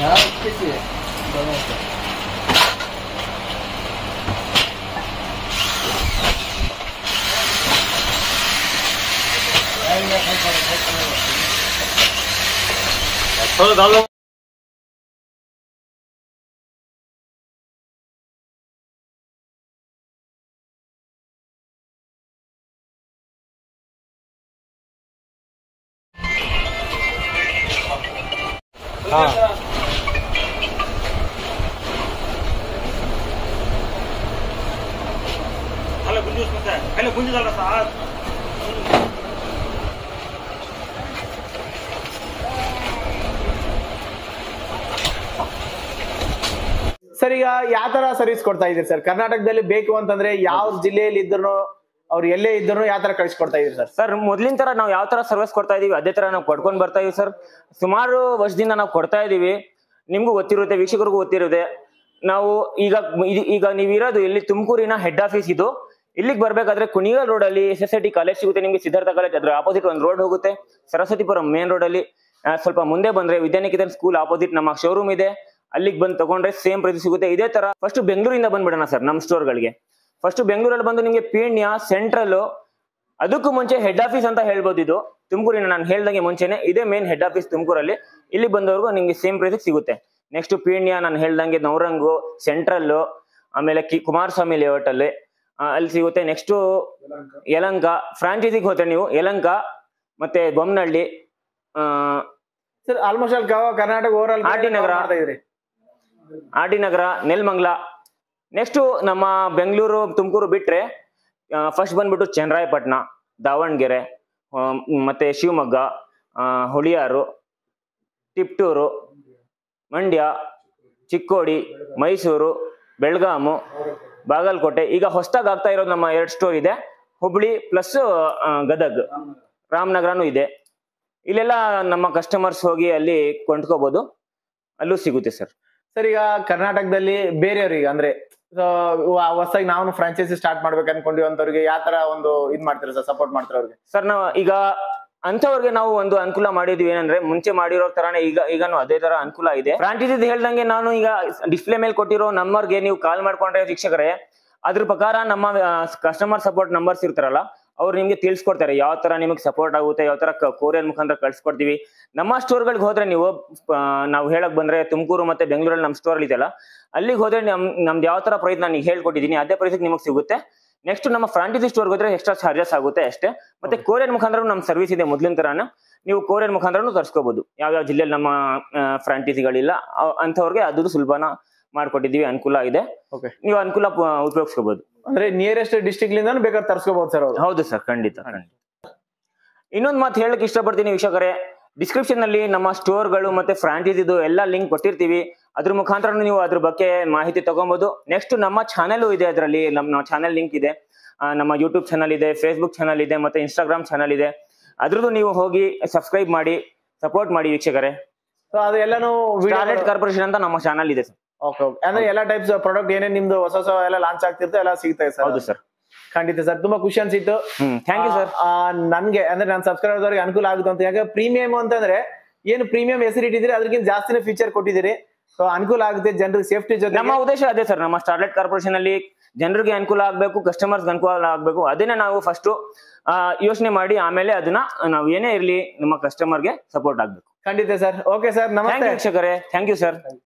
ಸರ್ ಈಗ ಯಾವ ತರ ಸರ್ವಿಸ್ ಕೊಡ್ತಾ ಇದೀರಿ ಸರ್? ಕರ್ನಾಟಕದಲ್ಲಿ ಬೇಕು ಅಂತಂದ್ರೆ ಯಾವ ಜಿಲ್ಲೆಯಲ್ಲಿ ಇದ್ರು ಅವ್ರು ಎಲ್ಲೇ ಇದ್ರು ಯಾವ ತರ ಕಳಿಸ್ಕೊಡ್ತಾ ಇದೀರಿ ಸರ್? ಸರ್ ಮೊದ್ಲಿನ ತರ ನಾವು ಯಾವ ತರ ಸರ್ವಿಸ್ ಕೊಡ್ತಾ ಇದೀವಿ ಅದೇ ತರ ನಾವು ಕೊಡ್ಕೊಂಡ್ ಬರ್ತಾ ಇದೀವಿ ಸರ್. ಸುಮಾರು ವರ್ಷದಿಂದ ನಾವು ಕೊಡ್ತಾ ಇದೀವಿ. ನಿಮ್ಗೂ ಗೊತ್ತಿರುತ್ತೆ, ವೀಕ್ಷಕರಿಗೂ ಗೊತ್ತಿರುತ್ತೆ. ನಾವು ಈಗ ಈಗ ನೀವಿರೋದು ಇಲ್ಲಿ ತುಮಕೂರಿನ ಹೆಡ್ ಆಫೀಸ್ ಇದು. ಇಲ್ಲಿಗೆ ಬರ್ಬೇಕಾದ್ರೆ ಕುಣಿಗಲ್ ರೋಡ್ ಅಲ್ಲಿ S S I T college ಸಿಗುತ್ತೆ ನಿಮ್ಗೆ, ಸಿದ್ಧಾರ್ಥ ಕಾಲೇಜ್. ಅದ್ರ ಆಪೋಸಿಟ್ ಒಂದು ರೋಡ್ ಹೋಗುತ್ತೆ, ಸರಸ್ವತಿಪುರಂ ಮೇನ್ ರೋಡ್ ಅಲ್ಲಿ. ಸ್ವಲ್ಪ ಮುಂದೆ ಬಂದ್ರೆ ವಿದ್ಯಾನಿಕೇತನ್ ಸ್ಕೂಲ್ ಆಪೋಸಿಟ್ ನಮ್ಮ ಶೋರೂಮ್ ಇದೆ. ಅಲ್ಲಿಗೆ ಬಂದು ತಗೊಂಡ್ರೆ ಸೇಮ್ ಪ್ರೈಸ್ ಸಿಗುತ್ತೆ. ಇದೇ ತರ ಫಸ್ಟ್ ಬೆಂಗಳೂರಿಂದ ಬಂದ್ಬಿಡೋಣ ಸರ್ ನಮ್ಮ ಸ್ಟೋರ್ಗಳಿಗೆ. ಫಸ್ಟ್ ಬೆಂಗಳೂರಲ್ಲಿ ಬಂದು ನಿಮ್ಗೆ ಪೀಣ್ಯ, ಸೆಂಟ್ರಲ್, ಅದಕ್ಕೂ ಮುಂಚೆ ಹೆಡ್ ಆಫೀಸ್ ಅಂತ ಹೇಳ್ಬೋದು. ಇದು ತುಮಕೂರಿನ ನಾನು ಹೇಳ್ದಂಗೆ ಮುಂಚೆನೆ ಇದೇ ಮೇನ್ ಹೆಡ್ ಆಫೀಸ್ ತುಮಕೂರಲ್ಲಿ. ಇಲ್ಲಿ ಬಂದವ್ರಿಗೂ ನಿಮ್ಗೆ ಸೇಮ್ ಪ್ರೈಸ್ ಸಿಗುತ್ತೆ. ನೆಕ್ಸ್ಟ್ ಪೀಣ್ಯ ನಾನು ಹೇಳ್ದಂಗೆ ನವರಂಗು, ಸೆಂಟ್ರಲ್, ಆಮೇಲೆ ಕಿ ಕುಮಾರಸ್ವಾಮಿ ಲೇಔಟ್ ಅಲ್ಲಿ ಅಲ್ಲಿ ಸಿಗುತ್ತೆ. ನೆಕ್ಸ್ಟ್ ಯಲಂಕ ಫ್ರಾಂಚೈಸಿಗೆ ಹೋದ್ರೆ ನೀವು ಯಲಂಕ ಮತ್ತೆ ಬೊಮ್ಮನಹಳ್ಳಿ, ಸರ್ ಆಲ್ಮೋಸ್ಟ್ ಅಲ್ಲಿ Karnataka overall R T Nagar, R T Nagar, Nelamangala. Next ನಮ್ಮ ಬೆಂಗಳೂರು ತುಮಕೂರು ಬಿಟ್ರೆ ಫಸ್ಟ್ ಬಂದ್ಬಿಟ್ಟು ಚನ್ನರಾಯಪಟ್ಟಣ, ದಾವಣಗೆರೆ, ಮತ್ತೆ ಶಿವಮೊಗ್ಗ, ಹುಳಿಯಾರು, ತಿಪ್ಟೂರು, ಮಂಡ್ಯ, ಚಿಕ್ಕೋಡಿ, ಮೈಸೂರು, ಬೆಳಗಾಮು, ಬಾಗಲಕೋಟೆ. ಈಗ ಹೊಸದಾಗಿ ಆಗ್ತಾ ಇರೋದು ನಮ್ಮ ಎರಡು ಸ್ಟೋರ್ ಇದೆ, ಹುಬ್ಳಿ ಪ್ಲಸ್ ಗದಗ್, ರಾಮನಗರನೂ ಇದೆ. ಇಲ್ಲೆಲ್ಲ ನಮ್ಮ ಕಸ್ಟಮರ್ಸ್ ಹೋಗಿ ಅಲ್ಲಿ ಕೊಂಡ್ಕೋಬಹುದು, ಅಲ್ಲೂ ಸಿಗುತ್ತೆ ಸರ್. ಸರ್ ಈಗ ಕರ್ನಾಟಕದಲ್ಲಿ ಬೇರೆಯವ್ರಿಗೆ ಅಂದ್ರೆ ಹೊಸದಾಗಿ ನಾವು ಫ್ರಾಂಚೈಸಿ ಸ್ಟಾರ್ಟ್ ಮಾಡ್ಬೇಕು ಅನ್ಕೊಂಡಿವಿ ಅಂತವ್ರಿಗೆ ಯಾವ ತರ ಒಂದು ಇದ್ ಮಾಡ್ತೀರಾ ಸರ್, ಸಪೋರ್ಟ್ ಮಾಡ್ತೀರಾ ಅವ್ರಿಗೆ? ಸರ್ ನಾವು ಈಗ ಅಂತವ್ರಿಗೆ ನಾವು ಒಂದು ಅನುಕೂಲ ಮಾಡಿದ್ವಿ. ಏನಂದ್ರೆ ಮುಂಚೆ ಮಾಡಿರೋ ತರಾನೇ ಈಗ ಈಗಾನು ಅದೇ ತರ ಅನುಕೂಲ ಇದೆ. ಫ್ರಾಂಚೈಸಿ ಹೇಳ್ದಂಗೆ ನಾನು ಈಗ ಡಿಸ್ಪ್ಲೇ ಮೇಲೆ ಕೊಟ್ಟಿರೋ ನಂಬರ್ಗೆ ನೀವು ಕಾಲ್ ಮಾಡ್ಕೊಂಡ್ರೆ ವೀಕ್ಷಕರೇ, ಅದ್ರ ಪ್ರಕಾರ ನಮ್ಮ ಕಸ್ಟಮರ್ ಸಪೋರ್ಟ್ ನಂಬರ್ಸ್ ಇರ್ತಾರಲ್ಲ, ಅವ್ರು ನಿಮ್ಗೆ ತಿಳಿಸ್ಕೊಡ್ತಾರೆ ಯಾವ ತರ ನಿಮಗೆ ಸಪೋರ್ಟ್ ಆಗುತ್ತೆ, ಯಾವ ತರ ಕೊರಿಯರ್ ಮುಖಾಂತರ ಕಳ್ಸಿಕೊಡ್ತೀವಿ. ನಮ್ಮ ಸ್ಟೋರ್ಗಳಿಗೆ ಹೋದ್ರೆ ನೀವು ನಾವು ಹೇಳಕ್ ಬಂದ್ರೆ ತುಮಕೂರು ಮತ್ತೆ ಬೆಂಗಳೂರಲ್ಲಿ ನಮ್ಮ ಸ್ಟೋರ್ ಇದೆಯಲ್ಲ, ಅಲ್ಲಿಗೆ ಹೋದ್ರೆ ನಮ್ ನಮ್ದು ಯಾವ ತರ ಪ್ರೈಸ್ ನಾನು ಹೇಳ್ಕೊಟ್ಟಿದ್ದೀನಿ ಅದೇ ಪ್ರೈಸ್ ನಿಮಗೆ ಸಿಗುತ್ತೆ. ನೆಕ್ಸ್ಟ್ ನಮ್ಮ ಫ್ರಾಂಚೈಸಿ ಸ್ಟೋರ್ ಹೋದ್ರೆ ಎಕ್ಸ್ಟ್ರಾ ಚಾರ್ಜಸ್ ಆಗುತ್ತೆ ಅಷ್ಟೇ. ಮತ್ತೆ ಕೊರಿಯರ್ ಮುಖಾಂತರ ನಮ್ಮ ಸರ್ವಿಸ್ ಇದೆ ಮೊದ್ಲಿನ ತರಾನ. ನೀವು ಕೊರಿಯರ್ ಮುಖಾಂತರನು ತರಿಸ್ಕೋಬಹುದು. ಯಾವ್ಯಾವ ಜಿಲ್ಲೆಯಲ್ಲಿ ನಮ್ಮ ಫ್ರಾಂಚೈಸಿಗಳಿಲ್ಲ ಅಂತವ್ರಿಗೆ ಅದು ಸುಲಭನ ಮಾಡ್ಕೊಟ್ಟಿದೀವಿ, ಅನುಕೂಲ ಇದೆ. ನೀವು ಅನುಕೂಲ ಉಪಯೋಗಿಸ್ಕೋಬಹುದು. ಅಂದ್ರೆ ನಿಯರೆಸ್ಟ್ ಡಿಸ್ಟ್ರಿಕ್ಟ್ ಲಿಂದ ಬೇಕಾದ್ರೆ ತರಿಸ್ಕೋಬಹುದು ಸರ್ ಅವರು? ಹೌದು ಸರ್, ಖಂಡಿತ ಖಂಡಿತ. ಇನ್ನೊಂದು ಮಾತು ಹೇಳಕ್ ಇಷ್ಟಪಡ್ತೀನಿ ವೀಕ್ಷಕರೇ, ಡಿಸ್ಕ್ರಿಪ್ಷನ್ ಅಲ್ಲಿ ನಮ್ಮ ಸ್ಟೋರ್ಗಳು ಮತ್ತೆ ಫ್ರಾಂಚೈಸಿದು ಎಲ್ಲ ಲಿಂಕ್ ಕೊಟ್ಟಿರ್ತೀವಿ. ಅದ್ರ ಮುಖಾಂತರ ನೀವು ಅದ್ರ ಬಗ್ಗೆ ಮಾಹಿತಿ ತಗೊಬಹುದು. ನೆಕ್ಸ್ಟ್ ನಮ್ಮ ಚಾನೆಲ್ ಇದೆ, ಅದರಲ್ಲಿ ನಮ್ಮ ಚಾನೆಲ್ ಲಿಂಕ್ ಇದೆ. ನಮ್ಮ ಯೂಟ್ಯೂಬ್ ಚಾನಲ್ ಇದೆ, ಫೇಸ್ಬುಕ್ ಚಾನಲ್ ಇದೆ, ಮತ್ತೆ ಇನ್ಸ್ಟಾಗ್ರಾಮ್ ಚಾನಲ್ ಇದೆ. ಅದ್ರದ್ದು ನೀವು ಹೋಗಿ ಸಬ್ಸ್ಕ್ರೈಬ್ ಮಾಡಿ ಸಪೋರ್ಟ್ ಮಾಡಿ ವೀಕ್ಷಕರೇ. ಸೊ ಅದು ಎಲ್ಲಾನು ಸ್ಟಾರ್ಲೆಟ್ ಕಾರ್ಪೊರೇಷನ್ ಅಂತ ನಮ್ಮ ಚಾನಲ್ ಇದೆ ಸರ್. Okay okay. ಅಂದ್ರೆ ಎಲ್ಲಾ ಟೈಪ್ಸ್ ಪ್ರಾಡಕ್ಟ್ ಏನೇನ್ ನಿಮ್ದು ಹೊಸ ಹೊಸ ಎಲ್ಲ ಲಾಂಚ್ ಆಗ್ತಿರ್ತದೆ ಎಲ್ಲ ಸಿಗ್ತದೆ ಸರ್? ಹೌದು ಸರ್, ಖಂಡಿತ ಸರ್. ತುಂಬಾ ಖುಷಿ ಅನ್ಸಿತ್ತು. Thank you sir. ನನ್ಗೆ ಅಂದ್ರೆ ನನ್ನ ಸಬ್ಸ್ಕ್ರೈಬರ್ಸ್ ಅವ್ರಿಗೆ ಅನುಕೂಲ ಆಗುತ್ತೆ ಅಂತ. ಯಾಕೆ ಪ್ರೀಮಿಯಂ ಅಂತಂದ್ರೆ ಏನು ಪ್ರೀಮಿಯಂ ಹೆಸರು ಇಟ್ಟಿದ್ದೀರಿ ಅದಕ್ಕಿಂತ ಜಾಸ್ತಿನೇ ಫೀಚರ್ ಕೊಟ್ಟಿದ್ದೀರಿ. ಸೊ ಅನುಕೂಲ ಆಗುತ್ತೆ ಜನರಿಗೆ, ಸೇಫ್ಟಿ ಜೊತೆ. ನಮ್ಮ ಉದ್ದೇಶ ಅದೇ ಸರ್, ನಮ್ಮ ಸ್ಟಾರ್ಲೆಟ್ ಕಾರ್ಪೊರೇಷನ್ ಅಲ್ಲಿ ಜನರಿಗೆ ಅನುಕೂಲ ಆಗ್ಬೇಕು, ಕಸ್ಟಮರ್ಸ್ ಅನುಕೂಲ ಆಗ್ಬೇಕು. ಅದನ್ನೇ ನಾವು ಫಸ್ಟ್ ಯೋಚನೆ ಮಾಡಿ ಆಮೇಲೆ ಅದನ್ನ ನಾವು ಏನೇ ಇರ್ಲಿ ನಮ್ಮ ಕಸ್ಟಮರ್ಗೆ ಸಪೋರ್ಟ್ ಆಗ್ಬೇಕು. ಖಂಡಿತ ಸರ್. ಓಕೆ ಸರ್, ನಮಸ್ತೆ ವೀಕ್ಷಕರೇ. Thank you sir.